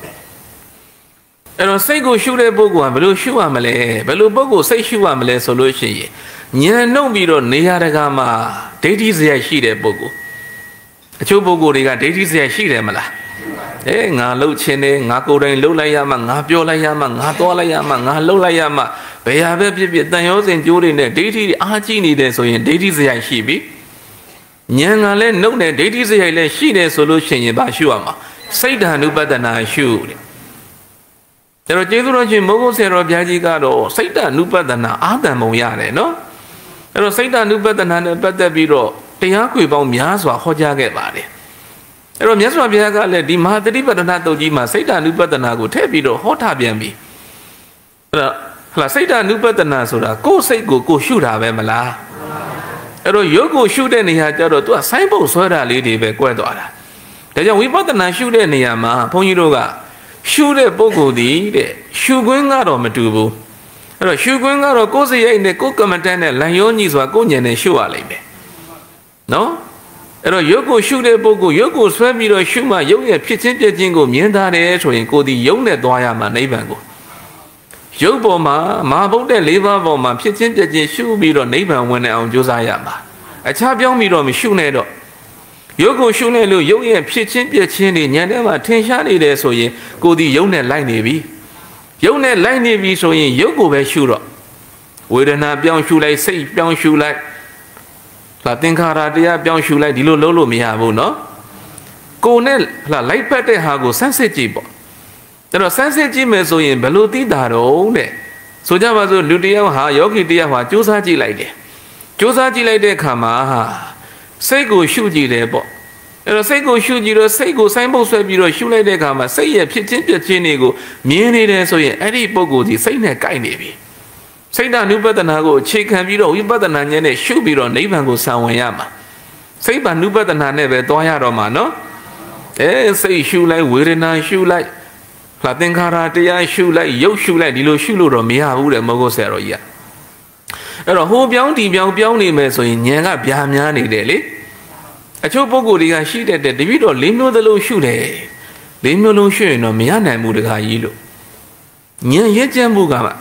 အဲ့တော့စိတ်ကိုရှုတဲ့ပုဂ္ဂိုလ်ကဘယ်လိုရှုရမလဲဘယ်လိုပုဂ္ဂိုလ်စိတ်ရှုရမလဲဆိုလို့ရှိရင်ဉာဏ်နှုတ်ပြီးတော့နေရာတကာမှာဒိဋ္ဌိစရိုက်ရှိတဲ့ပုဂ္ဂိုလ်အချို့ပုဂ္ဂိုလ်တွေကဒိဋ္ဌိစရိုက်ရှိတယ်မလားအဲငါလှုပ်ခြင်းနဲ့ငါကိုယ်တိုင်လှုပ်လိုက်ရမှငါပြောလိုက်ရမှငါသွားလိုက်ရမှငါလှုပ်လိုက်ရမှဘယ်ဟာပဲဖြစ်ဖြစ်တန်ရောစဉ်ကြိုးတွေနဲ့ဒိဋ္ဌိအားကြီးနေတယ်ဆိုရင်ဒိဋ္ဌိစရိုက်ရှိပြီဉာဏ်ကလည်းနှုတ်နဲ့ဒိဋ္ဌိစရိုက်လည်းရှိတယ်ဆိုလို့ရှိရင်ဘာရှုရမှာစိတ်ဓာနုပတ္တနာရှုတယ်ကျွန်တော်ကျေးဇူးတော်ရှင်မိုးကုတ်ဆရာတော်ဘုရားကြီးကတော့စိတ်တ ानु ပတ္တနာအာသံပုံရတယ်နော်အဲ့တော့စိတ်တ ानु ပတ္တနာနဲ့ပတ်သက်ပြီးတော့တရားခွေပေါင်းများစွာဟောကြားခဲ့ပါတယ်အဲ့တော့မြတ်စွာဘုရားကလည်းဒီမဟာသတိပဋ္ဌာန်တုတ်ကြီးမှာစိတ်တ ानु ပတ္တနာကိုထည့်ပြီးတော့ဟောထားပြန်ပြီအဲ့တော့ဟလာစိတ်တ ानु ပတ္တနာဆိုတာကိုယ်စိတ်ကိုကိုရှုတာပဲမလားအဲ့တော့ယုတ်ကိုရှုတဲ့နေရာကျတော့သူကဆိုင်းပုတ်ဆွဲတာလေးတွေပဲကွဲသွားတာဒါကြောင့်ဝိပဿနာရှုတဲ့နေရာမှာဘုန်းကြီးတို့ကရှုတဲ့ပုဂ္ဂိုလ်ဒီတဲ့ရှုခွင်းကတော့မတူဘူးအဲ့တော့ရှုခွင်းကတော့ကိုယ်စိတ်ရိုက်နဲ့ကိုယ်ကမ္မတန်းနဲ့လန်ရောညီစွာကိုယ်ဉာဏ်နဲ့ရှုရလိမ့်မယ်နော်အဲ့တော့ရုပ်ကိုရှုတဲ့ပုဂ္ဂိုလ်ရုပ်ကိုဆွဲပြီးတော့ရှုမှရုပ်ရဲ့ဖြစ်ချင်းပြည့်ချင်းကိုမြင်တာတယ်ဆိုရင်ကိုယ်ဒီရုပ်နဲ့သွားရမှာနိဗ္ဗာန်ကိုရုပ်ပေါ်မှာမဟာဗုဒ္ဓလေးပါးပေါ်မှာဖြစ်ချင်းပြည့်ချင်းရှုပြီးတော့နိဗ္ဗာန်ဝင်နိုင်အောင်ကြိုးစားရမှာအခြားပြောင်းပြီးတော့မရှုနဲ့တော့ရုပ်ကိုရှုနေလို့ရုပ်ရဲ့ဖြစ်ချင်းပြည့်ချင်းတွေဉာဏ်ထဲမှာထင်ရှားနေတယ်ဆိုရင်ကိုယ်ဒီရုပ်နဲ့လိုက်နေပြီရုပ်နဲ့လိုက်နေပြီဆိုရင်ရုပ်ကိုပဲရှုတော့ဝေဒနာပြောင်းရှုလိုက်စိတ်ပြောင်းရှုလိုက်လာသင်္ခါရတရားပြောင်းရှုလိုက်ဒီလိုလုပ်လို့မရဘူးเนาะကိုယ်နဲ့လာလိုက်ဖက်တဲ့ဟာကိုစမ်းစစ်ကြည့်ပေါ့အဲ့တော့စမ်းစစ်ကြည့်မယ်ဆိုရင်ဘယ်လိုသိတာတော့တဲ့ဆိုကြပါစို့လူတယောက်ဟာယောဂီတယောက်ဟာကြိုးစားကြည့်လိုက်တယ်ကြိုးစားကြည့်လိုက်တဲ့အခါမှာစိတ်ကိုရှုကြည့်တယ်ပေါ့အဲ့တော့စိတ်ကိုရှုကြည့်တော့စိတ်ကိုဆိုင်းပုတ်ဆွဲပြီးတော့ရှုလိုက်တဲ့အခါမှာစိတ်ရဲ့ဖြစ်ချင်းပြချင်းတွေကိုမြင်နေတယ်ဆိုရင်အဲ့ဒီပုဂ္ဂိုလ်ဒီစိတ်နဲ့ကိုက်နေပြီစိတ်ဓာနုပတနာကိုအခြေခံပြီးတော့ဝိပဿနာဉာဏ်နဲ့ရှုပြီးတော့နိဗ္ဗာန်ကိုဆံဝင်ရမှာစိတ်ပါနုပတနာနဲ့ပဲသွားရတော့မှာနော်အဲစိတ်ရှုလိုက်ဝေဒနာရှုလိုက်လာသင်္ခါရတရားရှုလိုက်ရုပ်ရှုလိုက်ဒီလိုရှုလို့တော့မရဘူးတဲ့မောဂုတ်ဆရာတော်ကြီးကအဲ့တော့ဟိုပြောင်းဒီပြောင်းပြောင်းနေမယ်ဆိုရင်ဉာဏ်ကဗျာများနေတယ်လေအချို့ပုဂ္ဂိုလ်တွေကရှိတဲ့တပိတော့လေးမျိုးသလုံးရှုတယ်လေးမျိုးလုံးရှုရင်တော့မရနိုင်ဘူးတခါကြီးလို့ဉာဏ်ရင့်ကျက်မှုကဟ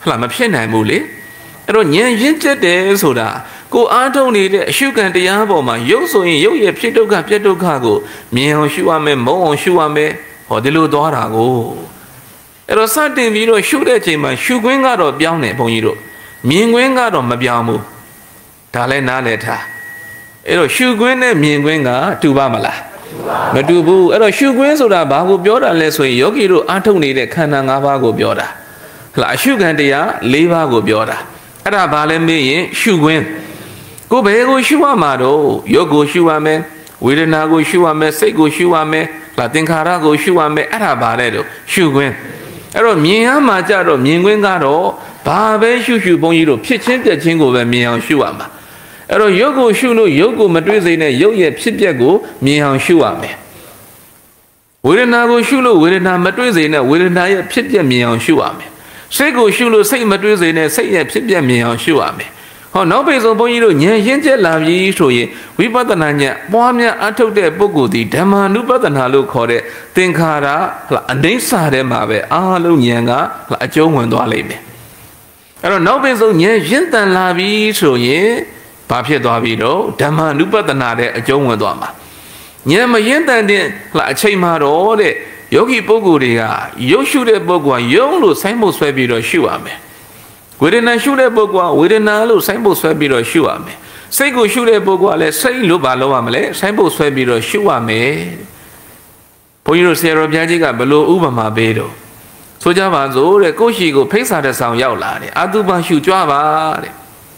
ဟလာမဖြစ်နိုင်ဘူးလေအဲ့တော့ဉာဏ်ရင့်ကျက်တယ်ဆိုတာကိုအားထုတ်နေတဲ့အရှုခံတရားပေါ်မှာရုပ်ဆိုရင်ရုပ်ရဲ့ဖြစ်ဒုက္ခပြတ်ဒုက္ခကိုမြင်အောင်ရှုရမယ်မုံအောင်ရှုရမယ်ဟောဒီလိုသွားတာကိုအဲ့တော့စတင်ပြီးတော့ရှုတဲ့အချိန်မှာရှုခွင်းကတော့ပြောင်းတယ်ဘုန်းကြီးတို့မြင်ခွင်းကတော့မပြောင်းဘူးဒါလည်းနားလည်ထားအဲ့တော့ရှုခွင်းနဲ့မြင်ခွင်းကတူပါမလားမတူဘူးအဲ့တော့ရှုခွင်းဆိုတာဘာကိုပြောတာလဲဆိုရင်ယောဂီတို့အားထုတ်နေတဲ့ခန္ဓာ၅ပါးကိုပြောတာဟလာအရှုခံတရား၄ပါးကိုပြောတာအဲ့ဒါဘာလဲမေးရင်ရှုခွင်းကိုဘယ်ကိုရှုရမှာတော့ယောဂကိုရှုရမယ်ဝေဒနာကိုရှုရမယ်စိတ်ကိုရှုရမယ်လာသင်္ခါရကိုရှုရမယ်အဲ့ဒါဘာလဲတော့ရှုခွင်းအဲ့တော့မြင်ရမှာကြတော့မြင်ခွင်းကတော့ဘာပဲရှုရှုဘုန်းကြီးတို့ဖြစ်ချင်းပြက်ချင်းကိုပဲမြင်အောင်ရှုရမှာအဲ့တော့ရုပ်ကိုရှုလို့ရုပ်ကိုမတွေးစေနဲ့ရုပ်ရဲ့ဖြစ်ပျက်ကိုမြင်အောင်ရှုရမယ်ဝေဒနာကိုရှုလို့ဝေဒနာမတွေးစေနဲ့ဝေဒနာရဲ့ဖြစ်ပျက်မြင်အောင်ရှုရမယ်စိတ်ကိုရှုလို့စိတ်မတွေးစေနဲ့စိတ်ရဲ့ဖြစ်ပျက်မြင်အောင်ရှုရမယ်ဟောနောက်ပိတ်ဆုံးဘုန်းကြီးတို့ဉာဏ်ရင့်ကျက်လာပြီဆိုရင်ဝိပဿနာဉာဏ်ပွားများအထုတ်တဲ့ပုဂ္ဂိုလ်ဒီဓမ္မ ानु ပဿနာလို့ခေါ်တဲ့သင်္ခါရအနိစ္စထဲမှာပဲအားလုံးဉာဏ်ကအကျုံးဝင်သွားလိမ့်မယ်အဲ့တော့နောက်ပိတ်ဆုံးဉာဏ်ရင့်တန်လာပြီဆိုရင်ဘာဖြစ်သွားပြီတော့ဓမ္မ ानु ပဿနာတဲ့အကျုံးဝင်သွားမှာဉာဏ်မရင့်တန်တဲ့အချိန်မှာတော့တဲ့ယောဂီပုဂ္ဂိုလ်တွေကရုပ်ရှုတဲ့ပုဂ္ဂိုလ်ကယုံလို့ဆိုင်းဖို့ဆွဲပြီးတော့ရှုရမယ်ဝေဒနာရှုတဲ့ပုဂ္ဂိုလ်ကဝေဒနာလို့ဆိုင်းဖို့ဆွဲပြီးတော့ရှုရမယ်စိတ်ကိုရှုတဲ့ပုဂ္ဂိုလ်ကလည်းစိတ်လို့ဘာလုပ်ရမလဲဆိုင်းဖို့ဆွဲပြီးတော့ရှုရမယ်ဘုန်းကြီးတို့ဆရာတော်ဘုရားကြီးကဘလို့ဥပမာပေးတော့ဆိုကြပါစို့တဲ့ကိုယ့်ရှိကိုဖိတ်စာတဲ့ဆောင်ရောက်လာတယ်အတုပရှုကြွားပါတဲ့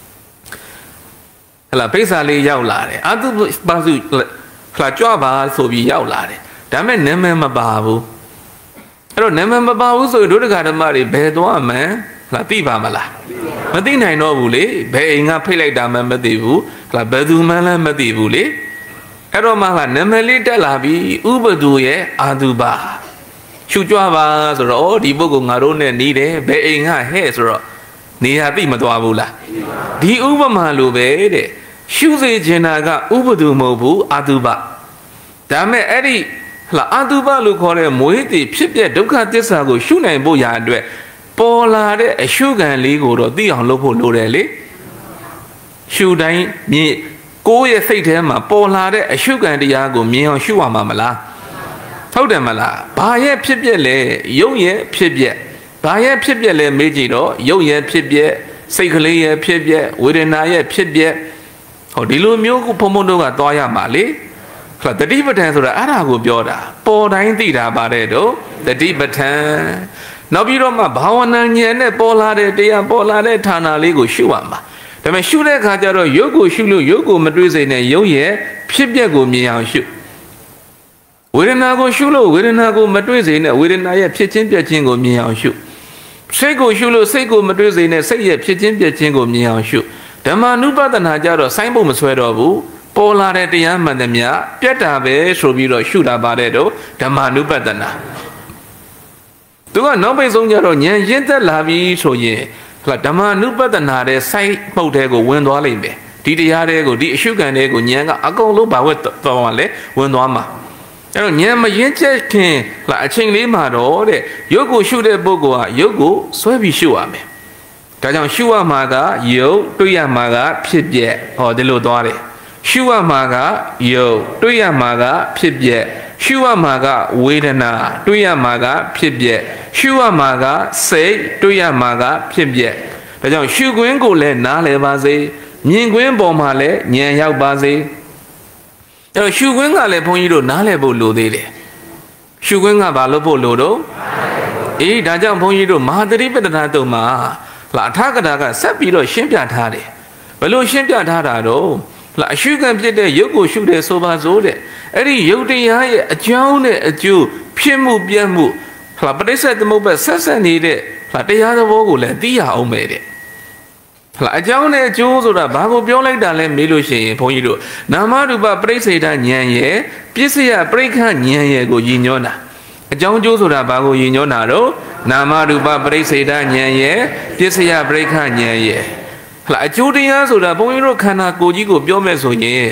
ဟလာဖိတ်စာလေးရောက်လာတယ်အတုပရှုဟလာကြွားပါဆိုပြီးရောက်လာတယ်ဒါမဲ့နာမည်မပါဘူးအဲ့တော့နာမည်မပါဘူးဆိုရင်ဒုဒကဓမ္မတွေဘယ်သွားမှန်းလာသိပါမလားမသိနိုင်တော့ဘူးလေဘယ်အိမ်ကဖိတ်လိုက်တာမှမသိဘူးလာဘယ်သူမှလည်းမသိဘူးလေအဲ့တော့မှလာနာမည်လေးတက်လာပြီးဥပဒုရဲ့အာတုပရှုကြွပါဆိုတော့ဒီပုဂ္ဂိုလ်ငါတို့နဲ့နေတယ်ဘယ်အိမ်ကဟဲ့ဆိုတော့နေရာသိမသွားဘူးလားဒီဥပမာလိုပဲတဲ့ရှုစေချင်တာကဥပဒုမဟုတ်ဘူးအာတုပဒါမဲ့အဲ့ဒီလာအာတုပလို့ခေါ်တဲ့မွေးတည်ဖြစ်ပြဒုက္ခသစ္စာကိုရှုနိုင်ဖို့ရာအတွက်ပေါ်လာတဲ့အရှုခံလေးကိုတော့သိအောင်လုပ်ဖို့လိုတယ်လေရှုတိုင်းမြင်ကိုယ့်ရဲ့စိတ်ထဲမှာပေါ်လာတဲ့အရှုခံတရားကိုမြင်အောင်ရှုရမှာမလားဟုတ်တယ်မလားဘာရဲ့ဖြစ်ပြလဲရုပ်ရဲ့ဖြစ်ပြဘာရဲ့ဖြစ်ပြလဲမေးကြည့်တော့ရုပ်ရဲ့ဖြစ်ပြစိတ်ကလေးရဲ့ဖြစ်ပြဝေဒနာရဲ့ဖြစ်ပြဟောဒီလိုမျိုးကိုဘုံဘုံတို့ကသွားရမှာလေတတိပဋ္ဌာန်ဆိုတာအဲ့ဒါကိုပြောတာပေါ်တိုင်းသိတာပါတဲ့တော့တတိပဋ္ဌာန်နောက်ပြီးတော့မှဘာဝနာဉာဏ်နဲ့ပေါ်လာတဲ့တရားပေါ်လာတဲ့ဌာနလေးကိုရှုရမှာဒါပေမဲ့ရှုတဲ့အခါကျတော့ရုပ်ကိုရှုလို့ရုပ်ကိုမတွေးစေနဲ့ရုပ်ရဲ့ဖြစ်ပျက်ကိုမြင်အောင်ရှုဝေဒနာကိုရှုလို့ဝေဒနာကိုမတွေးစေနဲ့ဝေဒနာရဲ့ဖြစ်ချင်းပြက်ချင်းကိုမြင်အောင်ရှုစိတ်ကိုရှုလို့စိတ်ကိုမတွေးစေနဲ့စိတ်ရဲ့ဖြစ်ချင်းပြက်ချင်းကိုမြင်အောင်ရှုဓမ္မ ानु ပဿနာကြတော့ဆိုင်းဖို့မဆွဲတော့ဘူးပေါ်လာတဲ့တရားမှန်သမျှပြတ်တာပဲဆိုပြီးတော့ရှုတာပါတဲ့တော့ဓမ္မ ानु ပဿနာသူကနောက်ပိတ်ဆုံးကြတော့ဉာဏ်ရင့်သက်လာပြီဆိုရင်ဓမ္မ ानु ပဿနာတဲ့စိုက်မှုတ်တဲ့ကိုဝင်သွားလိမ့်မယ်ဒီတရားတွေကိုဒီအရှုခံတွေကိုဉာဏ်ကအကုန်လုံးဘာဝတ်သွားမှလဲဝင်သွားမှာအဲ့တော့ဉာဏ်မရင့်ကျက်ခင်လာအချိန်လေးမှာတော့တဲ့ရုပ်ကိုရှုတဲ့ပုဂ္ဂိုလ်ကရုပ်ကိုဆွဲပြီးရှုရမယ်ဒါကြောင့်ရှုရမှာကရုပ်တွေ့ရမှာကဖြစ်ပျက်ဟောဒီလိုသွားတယ်ရှုရမှာကယုတ်တွေ့ရမှာကဖြစ်ပျက်ရှုရမှာကဝေဒနာတွေ့ရမှာကဖြစ်ပျက်ရှုရမှာကစိတ်တွေ့ရမှာကဖြစ်ပျက်ဒါကြောင့်ရှုခွင်းကိုလည်းနားလည်ပါစေမြင်ခွင်းပေါ်မှာလည်းဉာဏ်ရောက်ပါစေအဲတော့ရှုခွင်းကလည်းဘုန်းကြီးတို့နားလည်ဖို့လိုသေးတယ်ရှုခွင်းကဘာလို့ဖို့လိုတော့အေးဒါကြောင့်ဘုန်းကြီးတို့မဟာသတိပဋ္ဌာန်တုံမှာလာအထကထာကဆက်ပြီးတော့ရှင်းပြထားတယ်ဘယ်လိုရှင်းပြထားတာတော့လာအရှုခံဖြစ်တဲ့ရုပ်ကိုရှုတယ်ဆိုပါစို့တဲ့အဲ့ဒီရုပ်တရားရဲ့အကြောင်းနဲ့အကျိုးဖြစ်မှုပြတ်မှုလာပဋိစ္စသမုပ္ပါဆက်ဆက်နေတဲ့လာတရားသဘောကိုလည်းသိရအောင်ပဲတဲ့လာအကြောင်းနဲ့အကျိုးဆိုတာဘာကိုပြောလိုက်တာလဲမေးလို့ရှိရင်ဘုန်းကြီးတို့နာမရူပပရိစ္ဆေဒဉာဏ်ရဲ့ပြစ္ဆေယပရိက္ခဉာဏ်ရဲ့ကိုရည်ညွှန်းတာအကြောင်းကျိုးဆိုတာဘာကိုရည်ညွှန်းတာတော့နာမရူပပရိစ္ဆေဒဉာဏ်ရဲ့ပြစ္ဆေယပရိက္ခဉာဏ်ရဲ့လာအကျိုးတရားဆိုတာဘုန်းကြီးတို့ခန္ဓာကိုယ်ကြီးကိုပြောမဲ့ဆိုရင်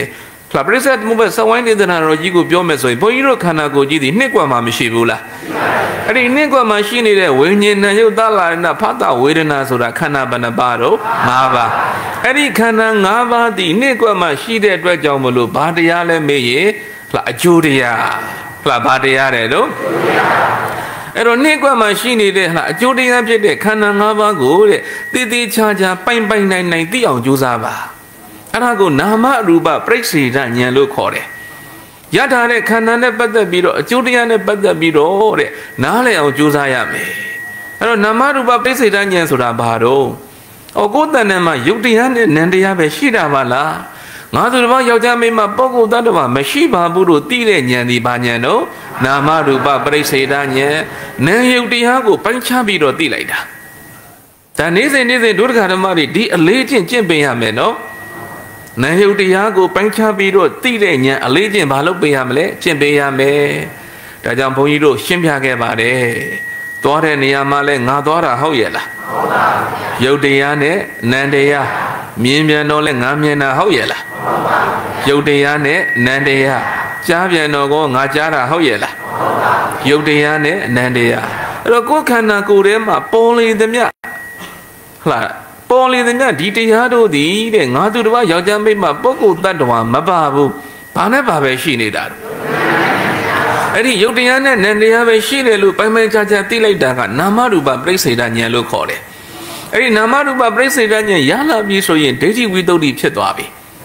là bây giờ một bữa sau này thì là rồi chỉ có biểu mẹ rồi bây giờ khả năng của chỉ thì nét qua mà mới xí bù la ở đây nét qua mà xí này là vậy nên là chúng ta là na phát tạo vậy nên là số là khả năng bên là ba rồi ngã ba ở đây khả năng ngã ba thì nét qua mà xí để cho cháu một lúc ba đời là mấy gì là chú đời là ba đời đấy đó ở đó nét qua mà xí này là chú đời biết đấy khả năng ngã ba của đấy tí tí cha cha bành bành này này tí ông chú sa ba anh ta có nama rupa prasida nhà lô khó đấy, giá thà đấy khán giả này bắt đầu bị rồi, chú địa này bắt đầu bị rồi đấy, nào lại ông chú sa ya me, anh ta nama rupa prasida nhà số là ba rồi, ông cố tình này mà dục địa này nên địa về xí ra vào là, ngã từ đó yêu cha mình mà bao cô ta đó mà mà xí ba bù rồi tí đấy nhà đi ba nhà nó, nama rupa prasida nhà, nên dục địa của bánh cha bị rồi tí lại đó, ta nếu như nếu như đối với mà đi đi lấy chuyện chuyện bây giờ mình nó này yêu đi ha cô bánh cha bị rồi tí đấy nhá lấy chuyện bà lúc bây giờ mới chuyện bây giờ mới đại jang phong yi rồi xin phá cái bà đấy toa đấy này mà lấy ngã toa ra hậu vậy là yêu đi ha này nên đi ha miền miền nó lấy ngã miền nào hậu vậy là yêu đi ha này nên đi ha cha miền nó có ngã cha ra hậu vậy là yêu đi ha này nên đi ha rồi có khả năng cô đấy mà poli thế nhá là bỏ đi thế đi đi ha đâu đi để ngã tu đó vào trong bên mà bố cụ ta đó mà bà bu bà này bà về xin này đã ấy thì yêu đi ha này nên đi ha về xin này luôn phải mấy cha cha tí lại đã cả nama rupa prasida nhà luôn khó đấy ấy thì nama rupa prasida nhà giá là bị số yên để gì quy tụ đi chết toa bị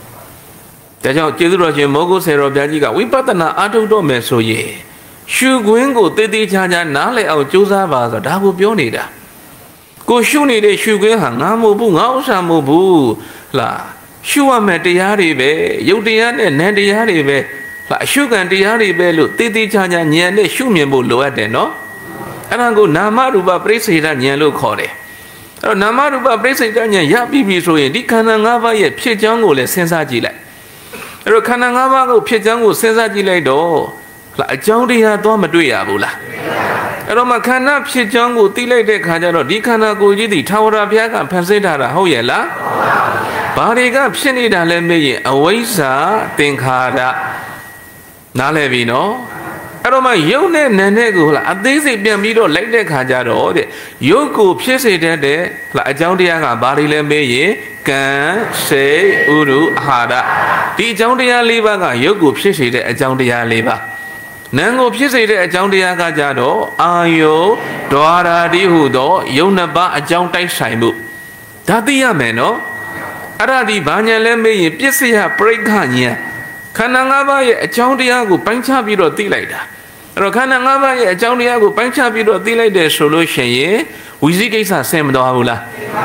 tại sao chế độ rồi chuyện mỗi cái xe rồi bây giờ cái vipatana áp dụng đó mấy số yên siêu quyền của tí tí cha cha nã lại ở chỗ ra vào rồi đã có biểu này đã cô siêu này để siêu cái hàng ngã mô bu ngáo sa mô bu là siêu à mẹ đi hà đi về yêu đi hà này nè đi hà đi về là siêu cái đi hà đi về luôn tí tí cha nhà nhà để siêu miền bu lúa đấy nó anh em cô nama rupa prasida nhà luôn khó đấy rồi nama rupa prasida nhà ya bi bi rồi đi khả năng ngã ba ye phía trong cô lại xem ra gì lại rồi khả năng ngã ba cô phía trong cô xem ra gì lại đó là trong đi hà to mà đuổi à bu là rồi mà khán giả phía trong của tỷ lệ để khán giả đó đi khán giả của gì thì thao ra phía cả phần xây ra là hậu vậy là bà đi cả phía này là làm gì ở vậy sao tiền khá ra nào là vì nó rồi mà yêu này nên này của là tí gì biến bị đó lấy để khán giả đó để yêu của phía xây ra để là trong đi cả bà đi làm gì cả xây uru hà ra đi trong đi à liba cả yêu của phía xây ra trong đi à liba nàng ngô phía dưới để trong đi cả cha đó ayo đoa ra đi hú đó yêu nè ba trong tay sai mũ đã đi à mẹ nó ara đi bao nhiêu lần mấy phía dưới ha break ha nhỉ khả năng ngã ba ye trong đi của bánh cha bị rồi tí lại đã rồi khả năng ngã ba ye trong đi của bánh cha bị rồi tí lại để solution ye quý gì cái sao xem đó hả là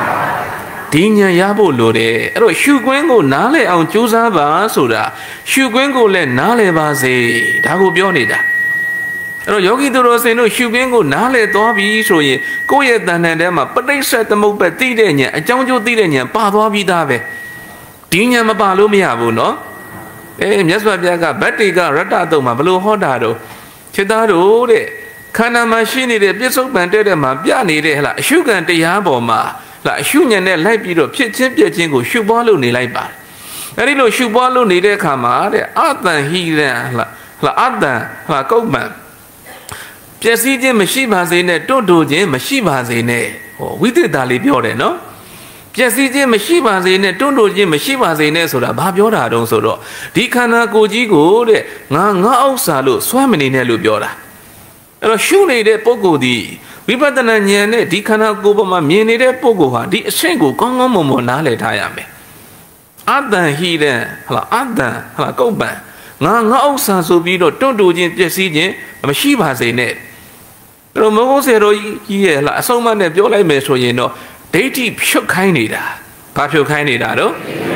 đi nhà ya bộ lô đấy rồi siêu quyền của nã lệ ông chú sa ba số đó siêu quyền của lệ nã lệ ba gì đã có biểu này đã rồi 여기 들어서 는 siêu quyền của nã lệ toa bị số gì cô ye tận này đấy mà bất đắc sẽ tâm một bề tí đấy nhỉ trong chỗ tí đấy nhỉ ba toa bị ta về đi nhà mà ba lô mới à bộ nó ê nhất là bây giờ battery cái rất là tốt mà bao lô hot đã rồi chứ ta rồi đấy khả năng machine đấy biết số bản đấy mà biết này đấy là siêu quyền đấy ya bộ mà là siêu nhân này lại bị rồi phía trên phía trên của siêu bao lâu này lại bảo, cái đó siêu bao lâu này để khám mà để áp tận hi là là áp tận là câu bản, phía trên mà xí bao gì này, đôi đôi trên mà xí bao gì này, quý tư ta lấy biểu đấy nó, phía trên mà xí bao gì này, đôi đôi trên mà xí bao gì này, số là ba biểu ra đông số đó, đi khán giả cô chỉ của đấy, ngã ngã áo sa lu, xoay mình này lu biểu ra, rồi siêu này để bao cô đi Vipatana nhà này đi khán giả cô mà miền này đấy bao cô ha đi xem cô con ngắm mồm nã lại thay à mẹ áp tận hi đấy là áp tận là câu bản ngã ngã áo sa số bị rồi trong đồ trên phía trên mà xí ba gì này rồi mà có xe rồi kia là sau mà nàyပြောlại mấy số gì nó đấy thì phiếu khai này đã ba phiếu khai này đã đó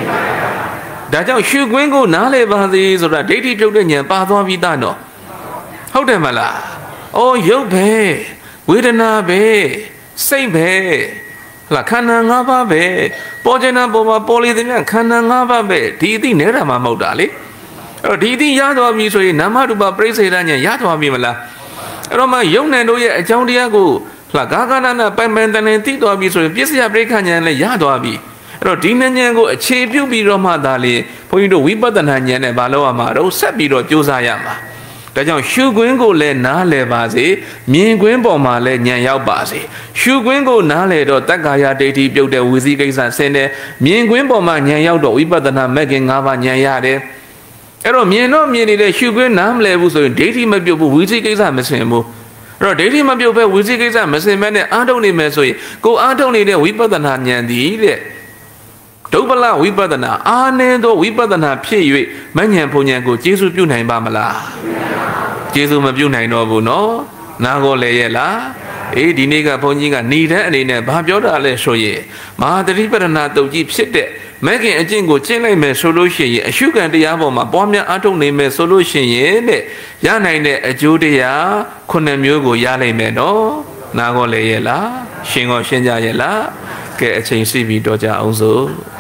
đã cho siêu quyền của nã lại ba gì rồi là đấy thì phiếu đấy nhà ba toa bị ta nó không thể mà là ô yêu bé Vedana be, say be, là khả năng ngã ba be, bao nhiêu năm bao mà bao nhiêu năm khả năng ngã ba be, đi đi nè ra mà màu đá đấy, rồi đi đi giá toa mi rồi nama rupa prasida nhỉ giá toa mi mà là, rồi mà yêu này đôi vậy trong đi aku là cả cả na bên bên tên này tí toa mi rồi biết gì après khả nhỉ là giá toa mi, rồi đi nè nhỉ aku chế phiếu mi rồi mà đá lấy, ဘုန်းကြီးတို့ဝိပဿနာဉာဏ်နဲ့ဘာလို့ရမှာတော့ဆက်ပြီးတော့ကြိုးစားရမှာဒါကြောင့်ရှုခွင်းကိုလည်းနားလည်ပါစေမြင်ခွင်းပေါ်မှာလည်းဉာဏ်ရောက်ပါစေရှုခွင်းကိုနားလည်တော့တက္ကာယဒိဋ္ဌိပြုတ်တဲ့ဝီစီကိစ္စဆင်းတယ်မြင်ခွင်းပေါ်မှာဉာဏ်ရောက်တော့ဝိပဿနာမဲ့ခင်၅ပါးဉာဏ်ရတယ်အဲ့တော့မြင်တော့မြင်နေတဲ့ရှုခွင်းနားမလဲဘူးဆိုရင်ဒိဋ္ဌိမပြုတ်ဘူးဝီစီကိစ္စမဆင်ဘူးအဲ့တော့ဒိဋ္ဌိမပြုတ်ပဲဝီစီကိစ္စမဆင်မဲနဲ့အာထုတ်နေမယ်ဆိုရင်ကိုအာထုတ်နေတဲ့ဝိပဿနာဉာဏ်ဒီတဲ့ဒုပ္ပလဝိပဿနာအာနေသောဝိပဿနာဖြစ်၍မဉ္ဇဉ်ဘုံဉဏ်ကိုကျေစုပြုနိုင်ပါမလားကျေစုမပြုနိုင်တော့ဘူးနော်နားကိုလည်းရဲ့လားအေးဒီနေ့ကဘုန်းကြီးကဏီတဲ့အနေနဲ့ဘာပြောတာလဲဆိုရင်မဟာသတိပဋ္ဌာန်တုတ်ကြီးဖြစ်တဲ့မဲခင်အကျင့်ကိုကျင့်လိုက်မယ်ဆိုလို့ရှိရင်အရှုခံတရားပေါ်မှာပွားများအားထုတ်နိုင်မယ်ဆိုလို့ရှိရင်တဲ့ရနိုင်တဲ့အကျိုးတရားခုနှစ်မျိုးကိုရနိုင်မယ်နော်နားကိုလည်းရဲ့လားရှင်းကိုရှင်းကြရဲ့လားကဲအချိန်စီပြီးတော့ကြအောင်စို့